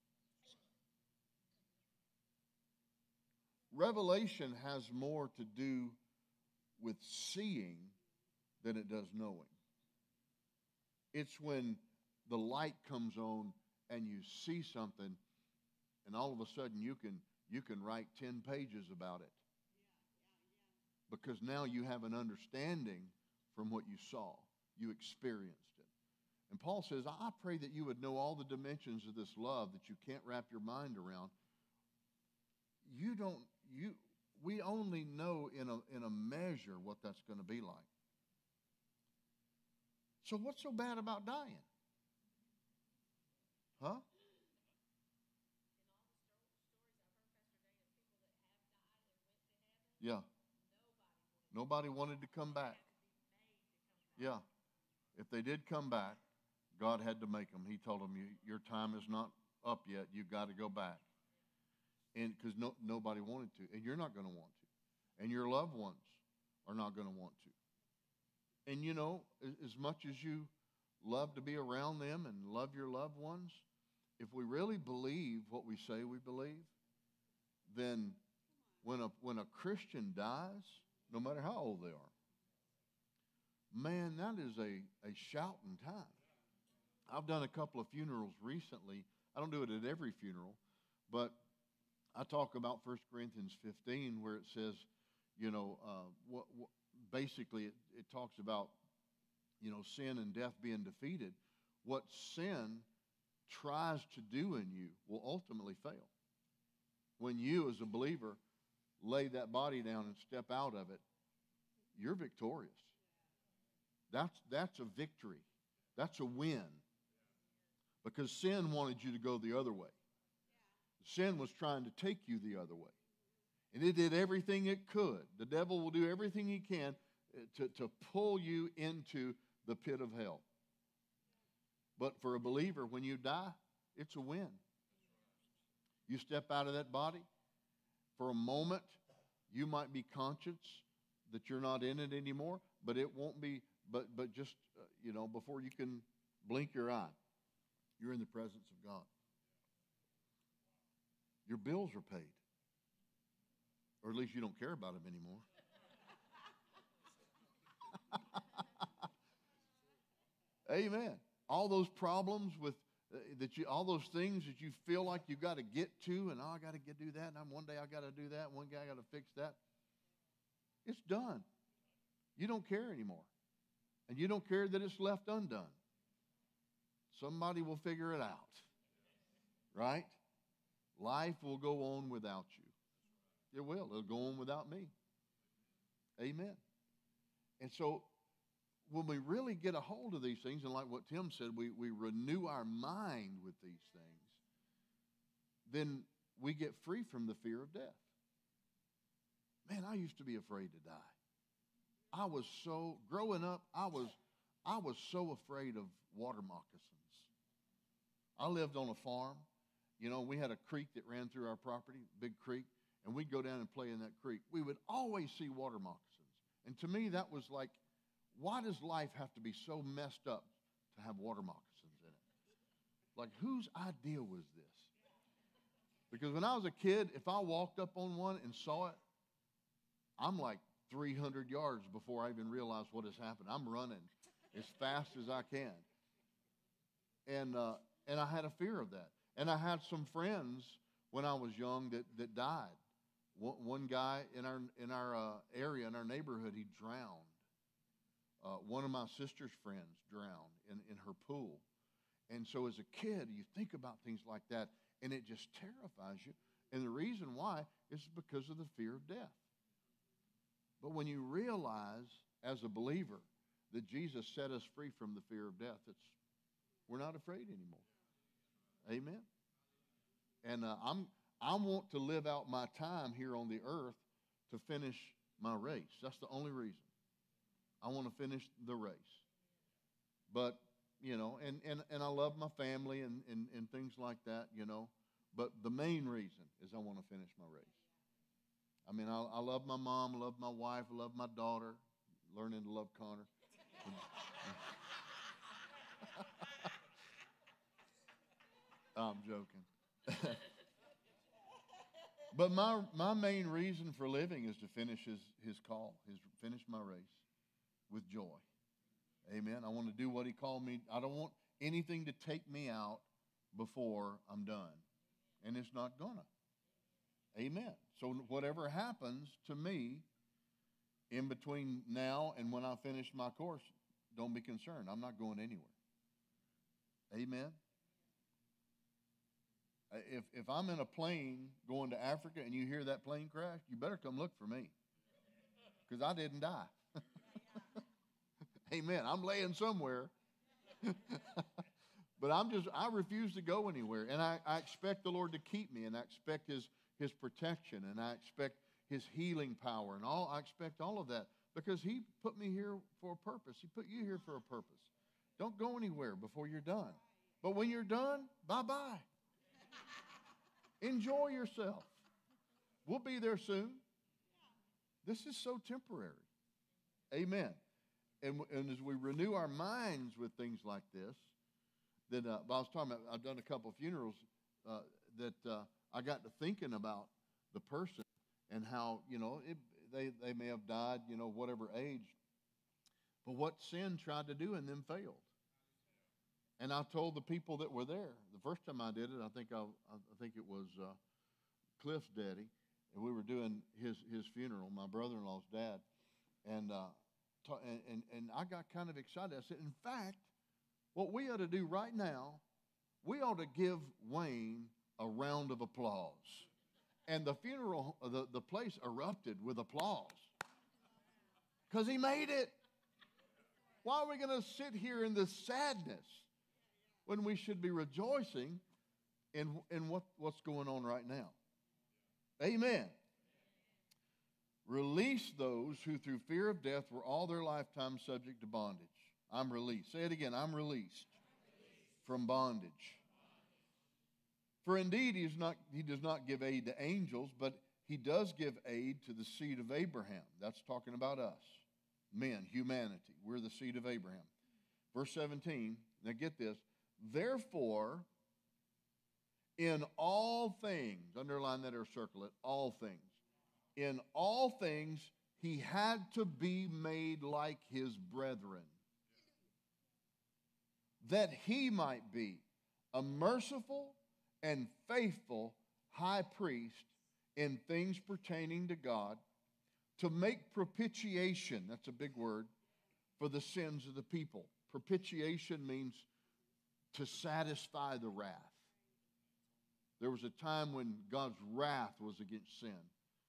Revelation has more to do with seeing than it does knowing. It's when the light comes on and you see something, and all of a sudden you can you can write ten pages about it. Because now you have an understanding from what you saw. You experienced it. And Paul says, I pray that you would know all the dimensions of this love that you can't wrap your mind around. You don't, you, we only know in a, in a measure what that's going to be like. So what's so bad about dying? Huh? Yeah. Nobody wanted to come back. Yeah. If they did come back, God had to make them. He told them, your time is not up yet. You've got to go back. And because no, nobody wanted to. And you're not going to want to. And your loved ones are not going to want to. And you know, as much as you love to be around them and love your loved ones, if we really believe what we say we believe, then when a, when a Christian dies, no matter how old they are, man, that is a, a shouting time. I've done a couple of funerals recently. I don't do it at every funeral, but I talk about First Corinthians fifteen where it says, you know, uh, what, what, basically it, it talks about, you know, sin and death being defeated. What sin tries to do in you will ultimately fail. When you, as a believer, lay that body down and step out of it, you're victorious. That's, that's a victory. That's a win. Because sin wanted you to go the other way. Sin was trying to take you the other way. And it did everything it could. The devil will do everything he can to, to pull you into the pit of hell. But for a believer, when you die, it's a win. You step out of that body. For a moment, you might be conscious that you're not in it anymore, but it won't be, but, but just, uh, you know, before you can blink your eye, you're in the presence of God. Your bills are paid. Or at least you don't care about them anymore. Amen. All those problems with uh, that you, all those things that you feel like you got to get to, and oh, I got to get do that, and I'm, one day I got to do that, one day I got to fix that. It's done. You don't care anymore, and you don't care that it's left undone. Somebody will figure it out, right? Life will go on without you. It will. It'll go on without me. Amen. And so when we really get a hold of these things, and like what Tim said, we, we renew our mind with these things, then we get free from the fear of death. Man, I used to be afraid to die. I was so, growing up, I was, I was so afraid of water moccasins. I lived on a farm. You know, we had a creek that ran through our property, big creek, and we'd go down and play in that creek. We would always see water moccasins. And to me, that was like, why does life have to be so messed up to have water moccasins in it? Like, whose idea was this? Because when I was a kid, if I walked up on one and saw it, I'm like three hundred yards before I even realize what has happened. I'm running as fast as I can. and uh, and I had a fear of that. And I had some friends when I was young that, that died. One, one guy in our in our uh, area, in our neighborhood, he drowned. Uh, one of my sister's friends drowned in, in her pool. And so as a kid, you think about things like that, and it just terrifies you. And the reason why is because of the fear of death. But when you realize, as a believer, that Jesus set us free from the fear of death, it's we're not afraid anymore. Amen. And uh, I'm I want to live out my time here on the earth to finish my race. That's the only reason. I want to finish the race. But, you know, and, and, and I love my family and, and, and things like that, you know. But the main reason is I want to finish my race. I mean, I, I love my mom, I love my wife, I love my daughter, learning to love Connor. I'm joking. But my, my main reason for living is to finish his, his call, his finish my race with joy. Amen. I want to do what he called me. I don't want anything to take me out before I'm done. And it's not gonna. Amen. So whatever happens to me in between now and when I finish my course, don't be concerned. I'm not going anywhere. Amen. If, if I'm in a plane going to Africa and you hear that plane crash, you better come look for me, because I didn't die. Amen. I'm laying somewhere. But I'm just, I refuse to go anywhere. And I, I expect the Lord to keep me, and I expect his, his protection, and I expect his healing power, and all. I expect all of that, because he put me here for a purpose. He put you here for a purpose. Don't go anywhere before you're done. But when you're done, bye-bye. Enjoy yourself. We'll be there soon. This is so temporary. Amen. And, and as we renew our minds with things like this, that uh, I was talking about, I've done a couple of funerals uh, that uh, I got to thinking about the person and how, you know, it, they, they may have died, you know, whatever age, but what sin tried to do in them failed. And I told the people that were there, the first time I did it, I think I, I think it was uh, Cliff's daddy, and we were doing his, his funeral, my brother-in-law's dad, and, uh, ta- and, and, and I got kind of excited. I said, in fact, what we ought to do right now, we ought to give Wayne a round of applause. And the funeral, the, the place erupted with applause, because he made it. Why are we going to sit here in this sadness when we should be rejoicing in, in what, what's going on right now? Amen. Release those who through fear of death were all their lifetime subject to bondage. I'm released. Say it again. I'm released from bondage. For indeed, he, is not, he does not give aid to angels, but he does give aid to the seed of Abraham. That's talking about us, men, humanity. We're the seed of Abraham. Verse seventeen, now get this. Therefore, in all things, underline that or circle it, all things. In all things, he had to be made like his brethren, that he might be a merciful and faithful high priest in things pertaining to God, to make propitiation, that's a big word, for the sins of the people. Propitiation means to satisfy the wrath. There was a time when God's wrath was against sin.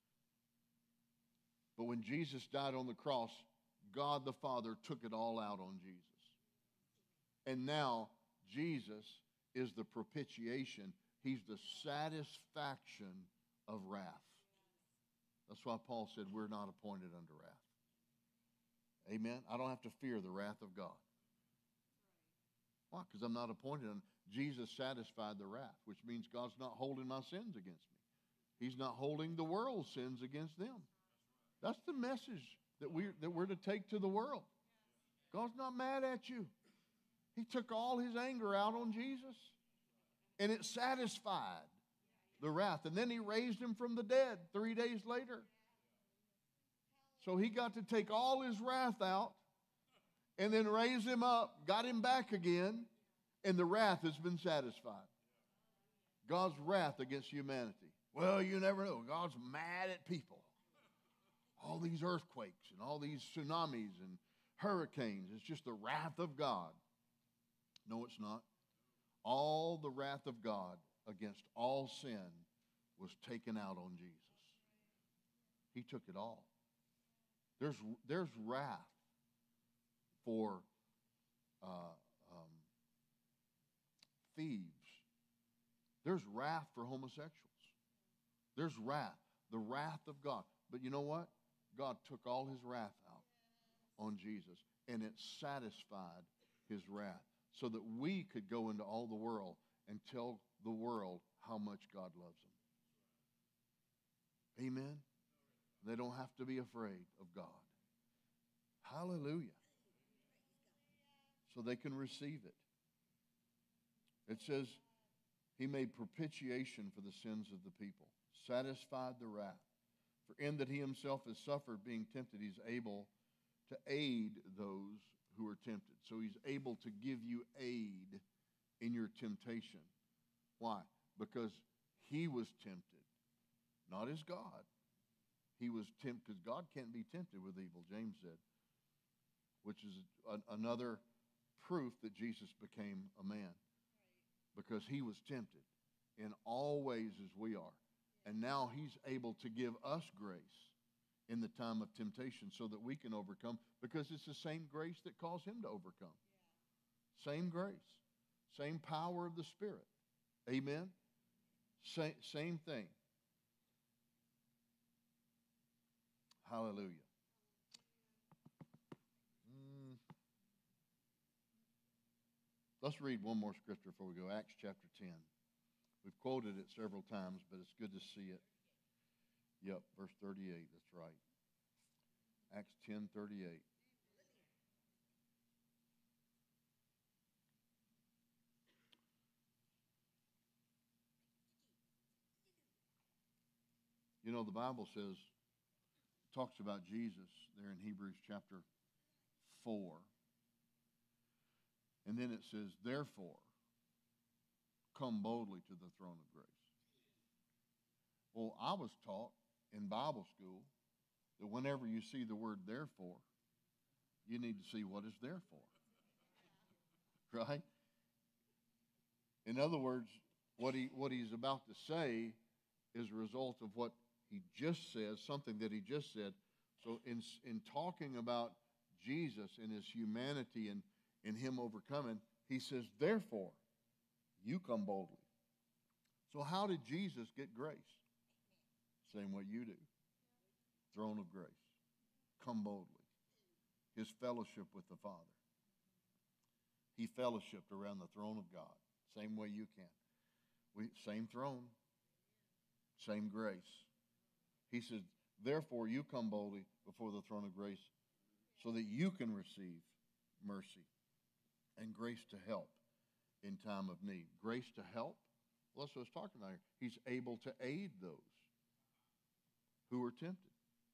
But when Jesus died on the cross, God the Father took it all out on Jesus. And now Jesus is the propitiation. He's the satisfaction of wrath. That's why Paul said we're not appointed unto wrath. Amen. I don't have to fear the wrath of God. Why? Because I'm not appointed. Jesus satisfied the wrath, which means God's not holding my sins against me. He's not holding the world's sins against them. That's the message that we're, that we're to take to the world. God's not mad at you. He took all his anger out on Jesus, and it satisfied the wrath. And then he raised him from the dead three days later. So he got to take all his wrath out and then raise him up, got him back again, And the wrath has been satisfied. God's wrath against humanity. Well, you never know. God's mad at people. All these earthquakes and all these tsunamis and hurricanes. It's just the wrath of God. No, it's not. All the wrath of God against all sin was taken out on Jesus. He took it all. There's, there's wrath for uh, um, thieves. There's wrath for homosexuals. There's wrath, the wrath of God. But you know what? God took all his wrath out on Jesus, and it satisfied his wrath so that we could go into all the world and tell the world how much God loves them. Amen? They don't have to be afraid of God. Hallelujah. So they can receive it. It says, he made propitiation for the sins of the people, satisfied the wrath. For in that he himself has suffered being tempted, he's able to aid those who are tempted. So he's able to give you aid in your temptation. Why? Because he was tempted, not as God. He was tempted, because God can't be tempted with evil, James said, which is a, another proof that Jesus became a man, because he was tempted in all ways as we are. And now he's able to give us grace in the time of temptation so that we can overcome, because it's the same grace that caused him to overcome. Same grace, same power of the Spirit. Amen? Same, same thing. Hallelujah. Mm. Let's read one more scripture before we go. Acts chapter ten. We've quoted it several times, but it's good to see it. Yep, verse thirty-eight. That's right. Acts ten thirty-eight. You know, the Bible says, talks about Jesus there in Hebrews chapter four. And then it says, therefore, come boldly to the throne of grace. Well, I was taught in Bible school that whenever you see the word therefore, you need to see what is there for. Right? In other words, what he what he's about to say is a result of what he just said, something that he just said. So in, in talking about Jesus and his humanity and, and him overcoming, he says, therefore, you come boldly. So how did Jesus get grace? Same way you do. Throne of grace. Come boldly. His fellowship with the Father. He fellowshipped around the throne of God. Same way you can. We, same throne. Same grace. He says, therefore you come boldly before the throne of grace so that you can receive mercy and grace to help in time of need. Grace to help? Well, that's what I was talking about here. He's able to aid those who are tempted.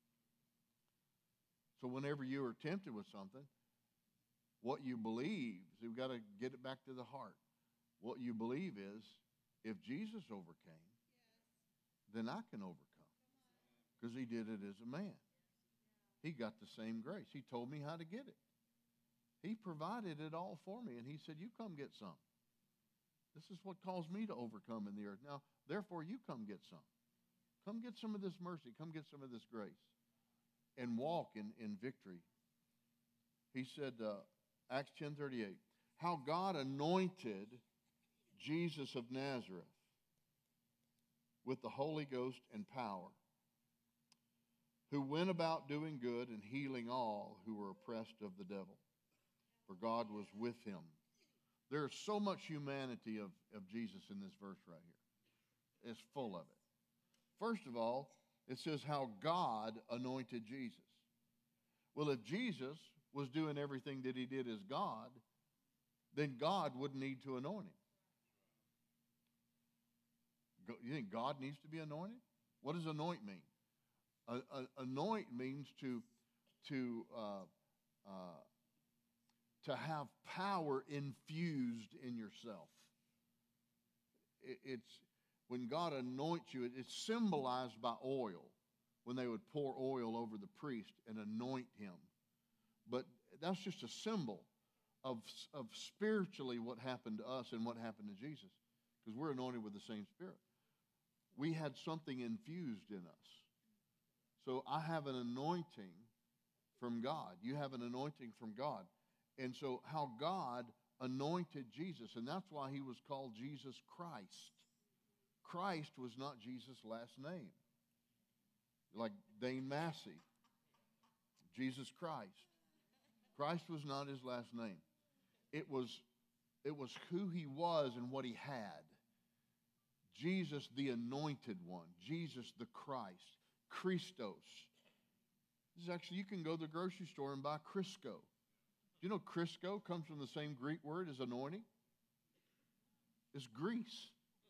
So whenever you are tempted with something, what you believe, so we've got to get it back to the heart. What you believe is, if Jesus overcame, then I can overcome. Because he did it as a man. He got the same grace. He told me how to get it. He provided it all for me, and he said, you come get some. This is what caused me to overcome in the earth. Now, therefore, you come get some. Come get some of this mercy. Come get some of this grace. And walk in, in victory. He said, uh, Acts ten thirty-eight, how God anointed Jesus of Nazareth with the Holy Ghost and power, who went about doing good and healing all who were oppressed of the devil, for God was with him. There's so much humanity of, of Jesus in this verse right here. It's full of it. First of all, it says how God anointed Jesus. Well, if Jesus was doing everything that he did as God, then God wouldn't need to anoint him. You think God needs to be anointed? What does anoint mean? Uh, uh, anoint means to, to, uh, uh, to have power infused in yourself. It, it's when God anoints you, it, it's symbolized by oil, when they would pour oil over the priest and anoint him. But that's just a symbol of, of spiritually what happened to us and what happened to Jesus, because we're anointed with the same Spirit. We had something infused in us. So I have an anointing from God. You have an anointing from God. And so how God anointed Jesus, and that's why he was called Jesus Christ. Christ was not Jesus' last name. Like Dayne Massey, Jesus Christ. Christ was not his last name. It was, it was who he was and what he had. Jesus, the anointed one. Jesus, the Christ. Christos. This is actually, you can go to the grocery store and buy Crisco. Do you know Crisco comes from the same Greek word as anointing? It's grease.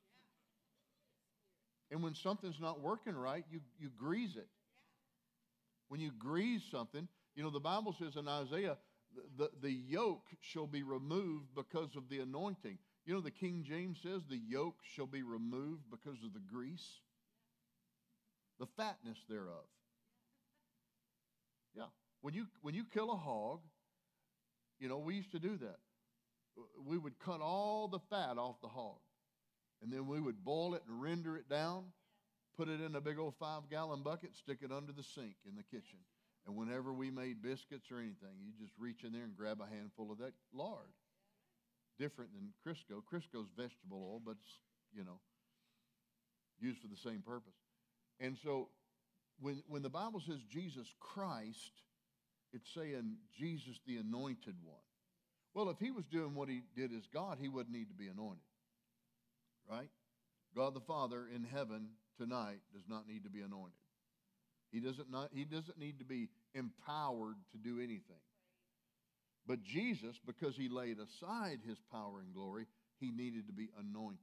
And when something's not working right, you, you grease it. When you grease something, you know, the Bible says in Isaiah, the, the yoke shall be removed because of the anointing. You know, the King James says the yoke shall be removed because of the grease, the fatness thereof. Yeah. When you, when you kill a hog, you know, we used to do that. We would cut all the fat off the hog. And then we would boil it and render it down, put it in a big old five-gallon bucket, stick it under the sink in the kitchen. And whenever we made biscuits or anything, you just reach in there and grab a handful of that lard. Different than Crisco. Crisco's vegetable oil, but it's, you know, used for the same purpose. And so when, when the Bible says Jesus Christ, it's saying Jesus the anointed one. Well, if he was doing what he did as God, he wouldn't need to be anointed. Right? God the Father in heaven tonight does not need to be anointed. He doesn't not, he doesn't need to be empowered to do anything. But Jesus, because he laid aside his power and glory, he needed to be anointed.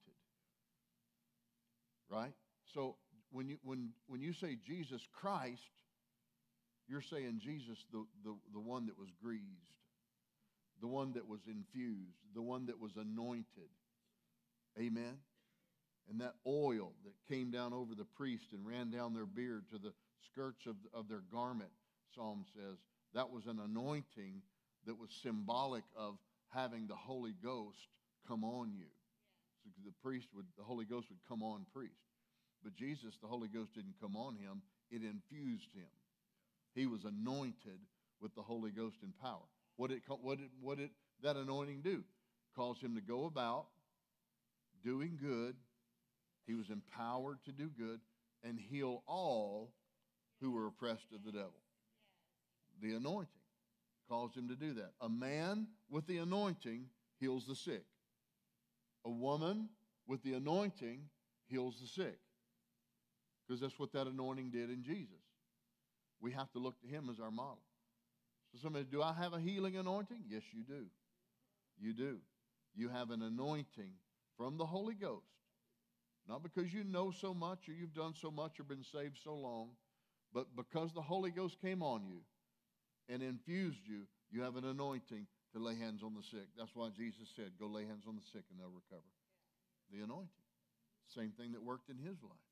Right? So when you when when you say Jesus Christ, you're saying Jesus, the, the, the one that was greased, the one that was infused, the one that was anointed. Amen? And that oil that came down over the priest and ran down their beard to the skirts of, of their garment, Psalm says, that was an anointing that was symbolic of having the Holy Ghost come on you. So the priest would, the Holy Ghost would come on priest. But Jesus, the Holy Ghost didn't come on him, it infused him. He was anointed with the Holy Ghost in power. What did, what did, what did that anointing do? Caused him to go about doing good. He was empowered to do good and heal all who were oppressed of the devil. The anointing caused him to do that. A man with the anointing heals the sick. A woman with the anointing heals the sick. Because that's what that anointing did in Jesus. We have to look to him as our model. So somebody, do I have a healing anointing? Yes, you do. You do. You have an anointing from the Holy Ghost. Not because you know so much or you've done so much or been saved so long, but because the Holy Ghost came on you and infused you, you have an anointing to lay hands on the sick. That's why Jesus said, go lay hands on the sick and they'll recover. The anointing. Same thing that worked in his life.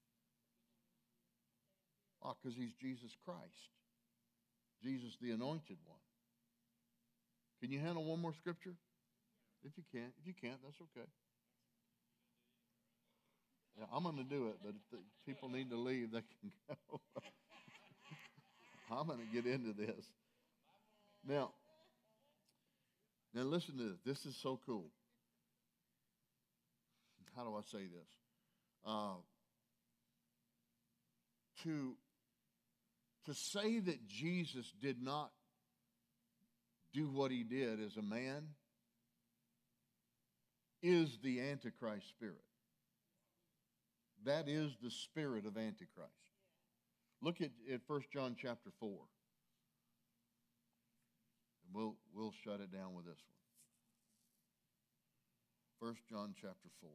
Ah, because he's Jesus Christ. Jesus, the anointed one. Can you handle one more scripture? If you can't. If you can't, that's okay. Yeah, I'm going to do it, but if the people need to leave, they can go. I'm going to get into this. Now, now listen to this. This is so cool. How do I say this? Uh, to, to say that Jesus did not do what he did as a man is the Antichrist spirit. That is the spirit of Antichrist. Look at, at First John chapter four. And we'll, we'll shut it down with this one. First John chapter four.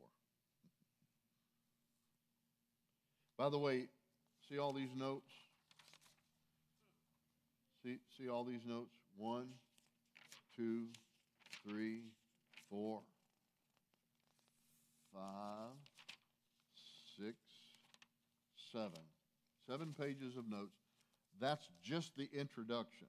By the way, see all these notes? See, see all these notes? One, two, three, four, five, six, seven. Seven pages of notes. That's just the introduction.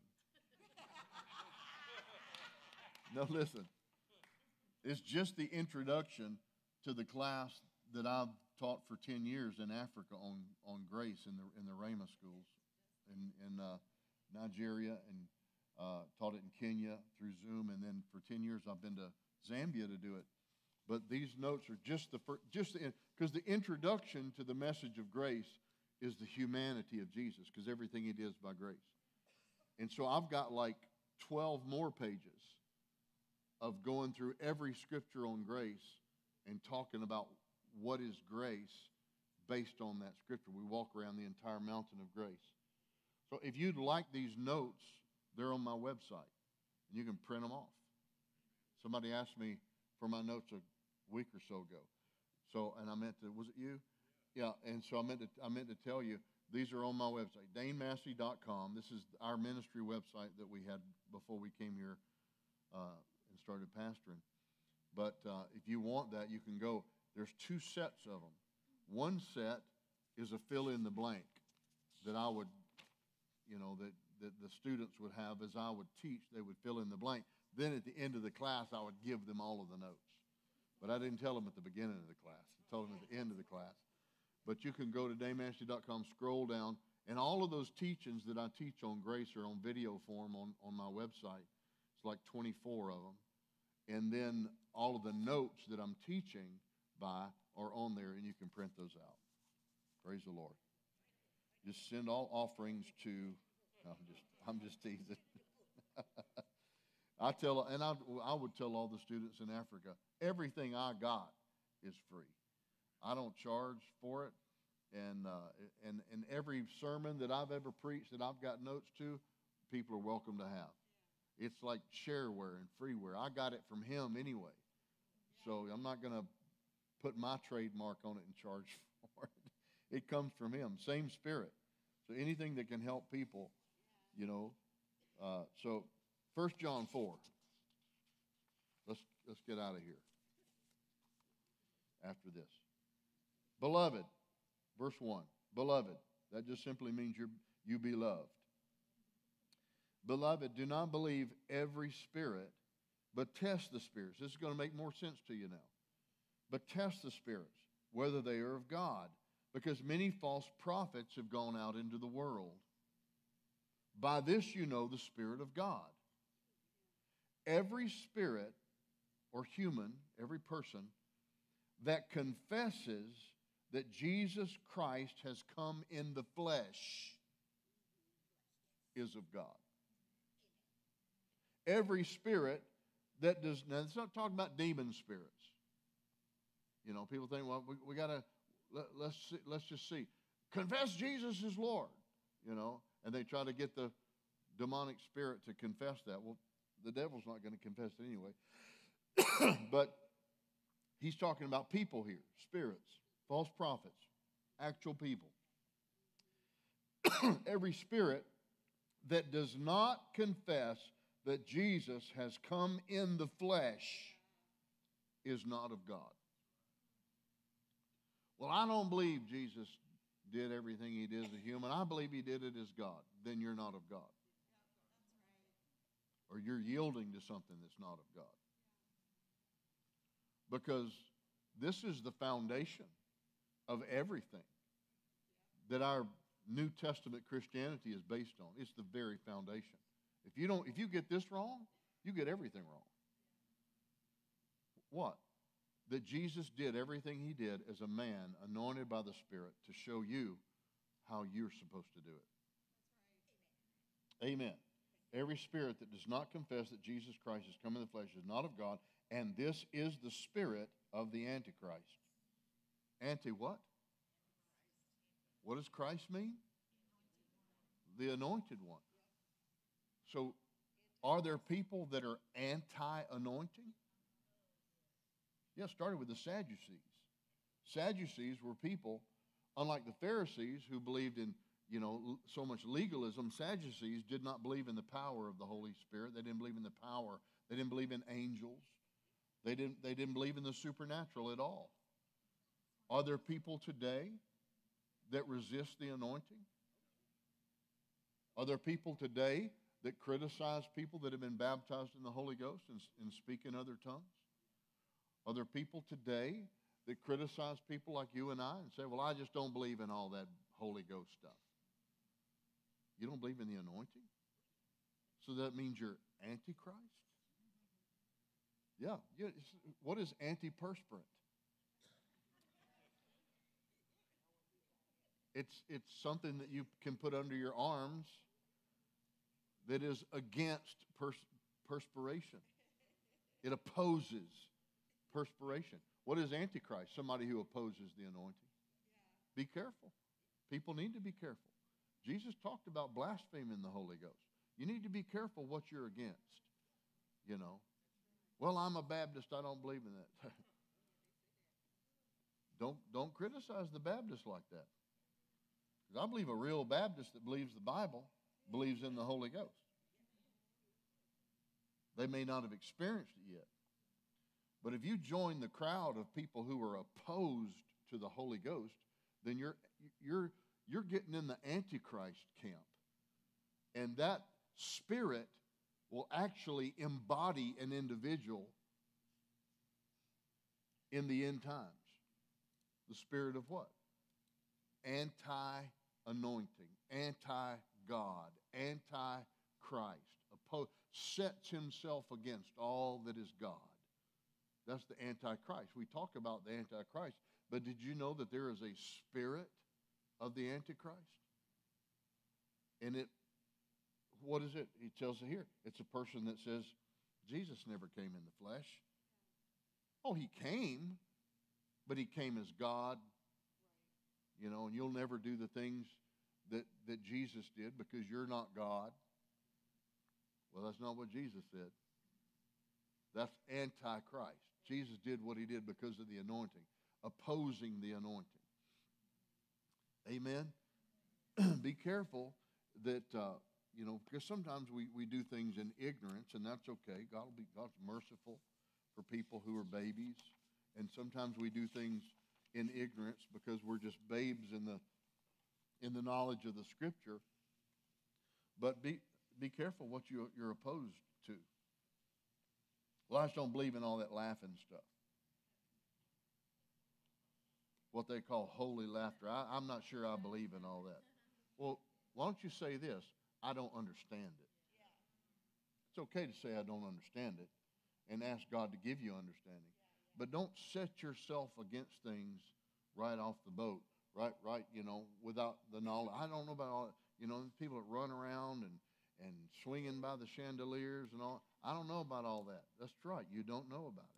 No, listen. It's just the introduction to the class that I've taught for ten years in Africa on, on grace in the in the Rhema schools in, in uh, Nigeria, and uh, taught it in Kenya through Zoom, and then for ten years I've been to Zambia to do it. But these notes are just the first, just because the, the introduction to the message of grace is the humanity of Jesus, because everything he did is by grace. And so I've got like twelve more pages of going through every scripture on grace and talking about what is grace based on that scripture. We walk around the entire mountain of grace. So if you'd like these notes, they're on my website, and you can print them off. Somebody asked me for my notes a week or so ago. So, and I meant to, was it you? Yeah, and so I meant to, I meant to tell you, these are on my website, Dayne Massey dot com. This is our ministry website that we had before we came here uh, and started pastoring. But uh, if you want that, you can go. There's two sets of them. One set is a fill in the blank that I would, you know, that, that the students would have as I would teach. They would fill in the blank. Then at the end of the class, I would give them all of the notes. But I didn't tell them at the beginning of the class. I told them at the end of the class. But you can go to Dayne Massey dot com, scroll down, and all of those teachings that I teach on grace are on video form on, on my website. It's like twenty-four of them. And then all of the notes that I'm teaching by are on there, and you can print those out. Praise the Lord. Just send all offerings to, I'm just, I'm just teasing. I tell, and I, I would tell all the students in Africa, everything I got is free. I don't charge for it, and uh, and and every sermon that I've ever preached that I've got notes to, people are welcome to have. It's like shareware and freeware. I got it from him anyway, so I'm not going to put my trademark on it and charge for it. It comes from him, same spirit. So anything that can help people, you know. Uh, so First John four. Let's let's get out of here after this. Beloved, verse one, beloved, that just simply means you're, you be loved. Beloved, do not believe every spirit, but test the spirits. This is going to make more sense to you now. But test the spirits, whether they are of God, because many false prophets have gone out into the world. By this you know the Spirit of God. Every spirit or human, every person, that confesses that Jesus Christ has come in the flesh is of God. Every spirit that does, now it's not talking about demon spirits. You know, people think, well, we, we got to, let, let's, see, let's just see. Confess Jesus is Lord, you know, and they try to get the demonic spirit to confess that. Well, the devil's not going to confess it anyway. But he's talking about people here, spirits, false prophets, actual people. Every spirit that does not confess that Jesus has come in the flesh is not of God. Well, I don't believe Jesus did everything he did as a human. I believe he did it as God. Then you're not of God. Or you're yielding to something that's not of God. Because this is the foundation of everything that our New Testament Christianity is based on. It's the very foundation. If you don't, if you get this wrong, you get everything wrong. What? That Jesus did everything he did as a man anointed by the Spirit to show you how you're supposed to do it. Amen. Amen. Every spirit that does not confess that Jesus Christ has come in the flesh is not of God, and this is the spirit of the Antichrist. Anti what? What does Christ mean? The anointed one. So, are there people that are anti-anointing? Yeah, it started with the Sadducees. Sadducees were people, unlike the Pharisees, who believed in you know, l- so much legalism. Sadducees did not believe in the power of the Holy Spirit. They didn't believe in the power. They didn't believe in angels. They didn't, they didn't believe in the supernatural at all. Are there people today that resist the anointing? Are there people today that criticize people that have been baptized in the Holy Ghost and, and speak in other tongues? Are there people today that criticize people like you and I and say, well, I just don't believe in all that Holy Ghost stuff? You don't believe in the anointing? So that means you're antichrist? Yeah. yeah what is antiperspirant? It's, it's something that you can put under your arms that is against pers- perspiration. It opposes perspiration. What is antichrist? Somebody who opposes the anointing. Yeah. Be careful. People need to be careful. Jesus talked about blaspheming the Holy Ghost. You need to be careful what you're against. You know. Well, I'm a Baptist. I don't believe in that. don't, don't criticize the Baptists like that. Because I believe a real Baptist that believes the Bible believes in the Holy Ghost. They may not have experienced it yet. But if you join the crowd of people who are opposed to the Holy Ghost, then you're, you're, you're getting in the Antichrist camp. And that spirit will actually embody an individual in the end times. The spirit of what? Anti-anointing, anti-God, anti-Christ, opposed, sets himself against all that is God. That's the Antichrist. We talk about the Antichrist, but did you know that there is a spirit of the Antichrist? And it, what is it? He tells it here. It's a person that says, Jesus never came in the flesh. Oh, he came, but he came as God. You know, and you'll never do the things that, that Jesus did because you're not God. Well, that's not what Jesus said. That's antichrist. Jesus did what he did because of the anointing, opposing the anointing. Amen? Be careful that, uh, you know, because sometimes we, we do things in ignorance, and that's okay. God will be, God's merciful for people who are babies. And sometimes we do things in ignorance because we're just babes in the in the knowledge of the Scripture. But be be careful what you, you're opposed to. Well, I just don't believe in all that laughing stuff. What they call holy laughter. I, I'm not sure I believe in all that. Well, why don't you say this? I don't understand it. It's okay to say I don't understand it and ask God to give you understanding. But don't set yourself against things right off the boat, right, right, you know, without the knowledge. I don't know about all that. You know, people that run around and, and swinging by the chandeliers and all. I don't know about all that. That's right. You don't know about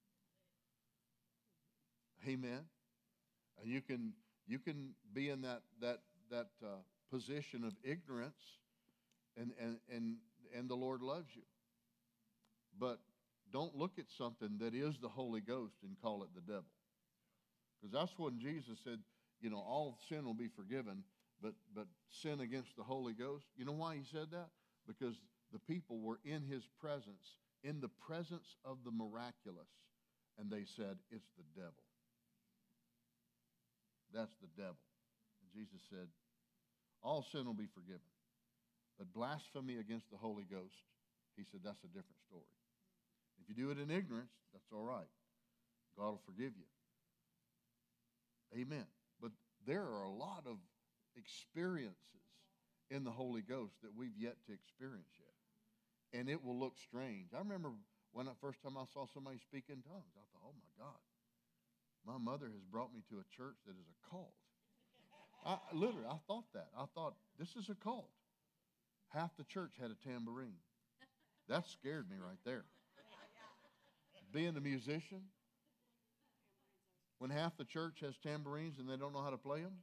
it. Amen. And you can you can be in that that that uh, position of ignorance, and and and and the Lord loves you. But don't look at something that is the Holy Ghost and call it the devil. Because that's when Jesus said, you know, all sin will be forgiven, but but sin against the Holy Ghost. You know why he said that? Because the people were in his presence, in the presence of the miraculous, and they said, it's the devil. That's the devil. And Jesus said, all sin will be forgiven. But blasphemy against the Holy Ghost, he said, that's a different story. If you do it in ignorance, that's all right. God will forgive you. Amen. But there are a lot of experiences in the Holy Ghost that we've yet to experience yet. And it will look strange. I remember when the first time I saw somebody speak in tongues, I thought, oh my God, my mother has brought me to a church that is a cult. I literally, I thought that. I thought, this is a cult. Half the church had a tambourine. That scared me right there. Being a musician, when half the church has tambourines and they don't know how to play them,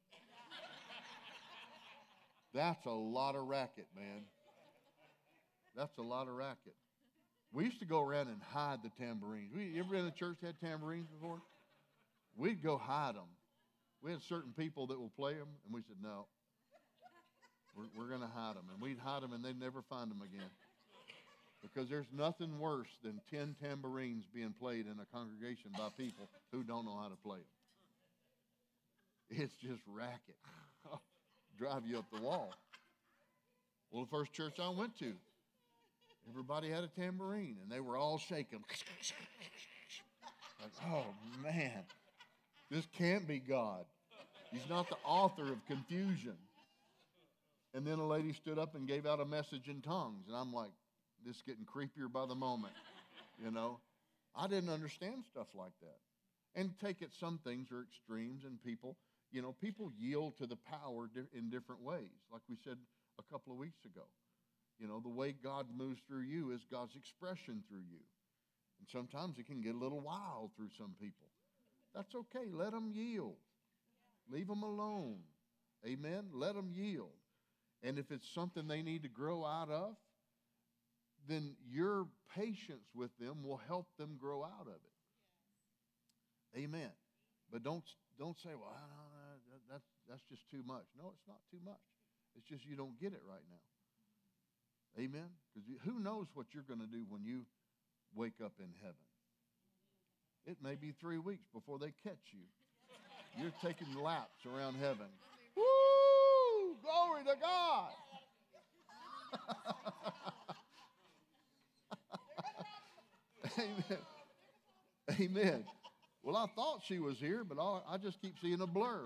that's a lot of racket, man. That's a lot of racket. We used to go around and hide the tambourines. We, you ever been in a church that had tambourines before? We'd go hide them. We had certain people that will play them, and we said, no. We're, we're going to hide them. And we'd hide them and they'd never find them again. Because there's nothing worse than ten tambourines being played in a congregation by people who don't know how to play them. It's just racket. Drive you up the wall. Well, the first church I went to, everybody had a tambourine, and they were all shaking. Like, oh, man, this can't be God. He's not the author of confusion. And then a lady stood up and gave out a message in tongues, and I'm like, this is getting creepier by the moment, you know. I didn't understand stuff like that. And take it, some things are extremes, and people, you know, people yield to the power di- in different ways, like we said a couple of weeks ago. You know, the way God moves through you is God's expression through you. And sometimes it can get a little wild through some people. That's okay. Let them yield. Leave them alone. Amen? Let them yield. And if it's something they need to grow out of, then your patience with them will help them grow out of it. Amen. But don't, don't say, well, I don't know, that, that's, that's just too much. No, it's not too much. It's just you don't get it right now. Amen? Because who knows what you're going to do when you wake up in heaven? It may be three weeks before they catch you. You're taking laps around heaven. Woo! Glory to God! Amen. Amen. Well, I thought she was here, but all, I just keep seeing a blur.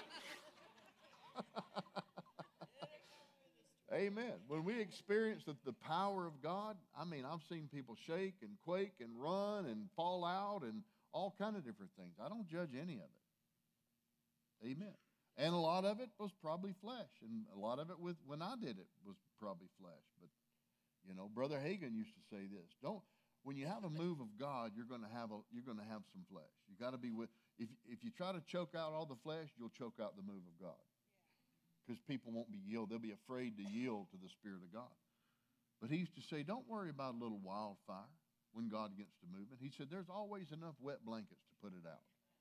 Amen. When we experience the, the power of God, I mean, I've seen people shake and quake and run and fall out and all kind of different things. I don't judge any of it. Amen. And a lot of it was probably flesh, and a lot of it with when I did it was probably flesh. But you know, Brother Hagin used to say this: don't. When you have a move of God, you're going to have a you're going to have some flesh. You got to be with. If if you try to choke out all the flesh, you'll choke out the move of God. Because people won't be yield. They'll be afraid to yield to the Spirit of God. But he used to say, don't worry about a little wildfire when God gets to moving. He said, there's always enough wet blankets to put it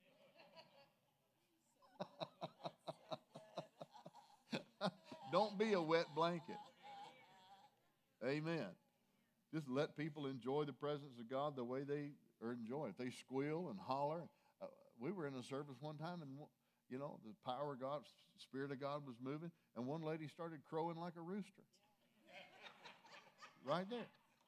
out. Don't be a wet blanket. Amen. Just let people enjoy the presence of God the way they are enjoying. If they squeal and holler. Uh, we were in a service one time and you know, the power of God, Spirit of God was moving, and one lady started crowing like a rooster. Right there.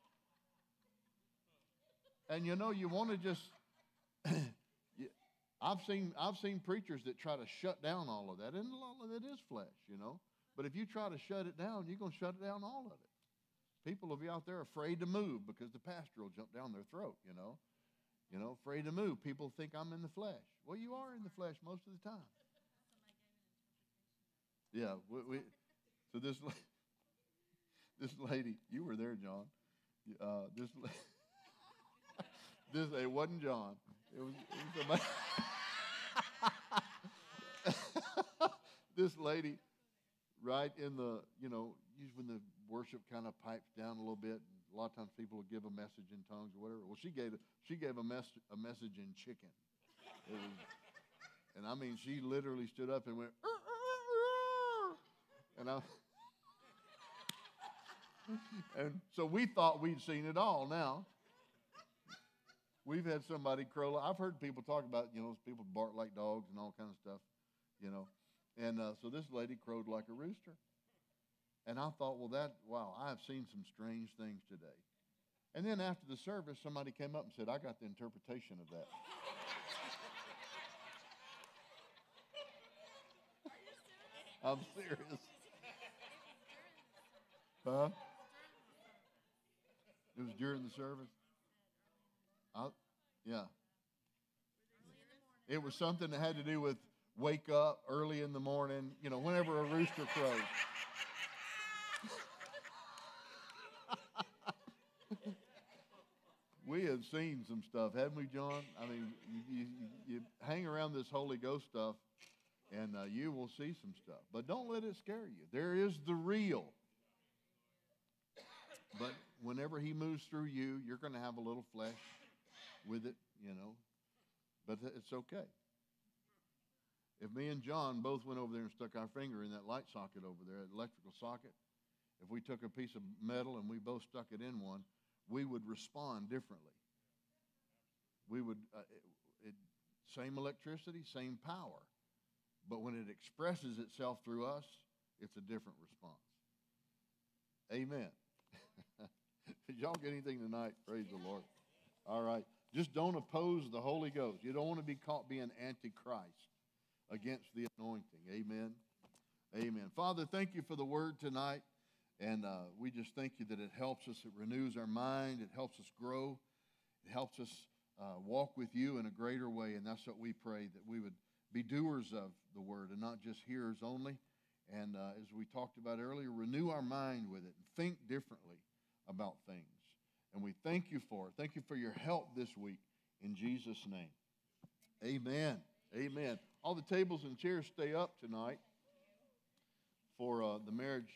And you know, you want to just, you, I've seen I've seen preachers that try to shut down all of that, and a lot of it is flesh, you know. But if you try to shut it down, you're going to shut it down all of it. People will be out there afraid to move because the pastor will jump down their throat, you know. You know, afraid to move. People think I'm in the flesh. Well, you are in the flesh most of the time. Yeah. We, we, so this this lady, you were there, John. Uh, this this it wasn't John. It was, it was somebody. This lady, right in the you know, usually when the worship kind of pipes down a little bit. A lot of times people will give a message in tongues or whatever. Well, she gave she gave a, mess, a message in chicken. It was, and I mean, she literally stood up and went, "Ur, ur, ur." And I, and so we thought we'd seen it all. Now we've had somebody crow. I've heard people talk about, you know, people bark like dogs and all kind of stuff, you know. And uh, so this lady crowed like a rooster. And I thought, well, that, wow, I have seen some strange things today. And then after the service, somebody came up and said, I got the interpretation of that. I'm serious. Huh? It was during the service? I, yeah. It was something that had to do with wake up early in the morning, you know, whenever a rooster crows. We have seen some stuff, haven't we, John? I mean, you, you, you hang around this Holy Ghost stuff, and uh, you will see some stuff. But don't let it scare you. There is the real. But whenever he moves through you, you're going to have a little flesh with it, you know. But it's okay. If me and John both went over there and stuck our finger in that light socket over there, that electrical socket, if we took a piece of metal and we both stuck it in one, we would respond differently. We would, uh, it, it, same electricity, same power. But when it expresses itself through us, it's a different response. Amen. Did y'all get anything tonight? Praise the Lord. All right. Just don't oppose the Holy Ghost. You don't want to be caught being antichrist against the anointing. Amen. Amen. Father, thank you for the word tonight. And uh, we just thank you that it helps us. It renews our mind. It helps us grow. It helps us uh, walk with you in a greater way. And that's what we pray, that we would be doers of the word and not just hearers only. And uh, as we talked about earlier, renew our mind with it and think differently about things. And we thank you for it. Thank you for your help this week in Jesus' name. Amen. Amen. All the tables and chairs stay up tonight for uh, the marriage.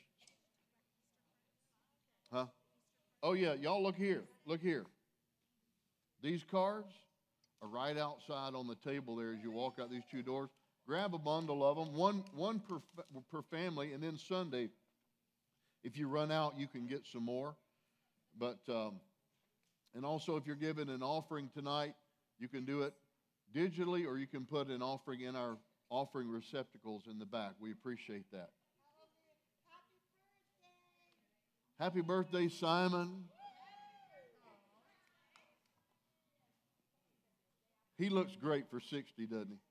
Huh? Oh, yeah. Y'all look here. Look here. These cards are right outside on the table there as you walk out these two doors. Grab a bundle of them, one, one per, per family, and then Sunday, if you run out, you can get some more. But, um, and also if you're giving an offering tonight, you can do it digitally, or you can put an offering in our offering receptacles in the back. We appreciate that. Happy birthday, Simon. He looks great for sixty, doesn't he?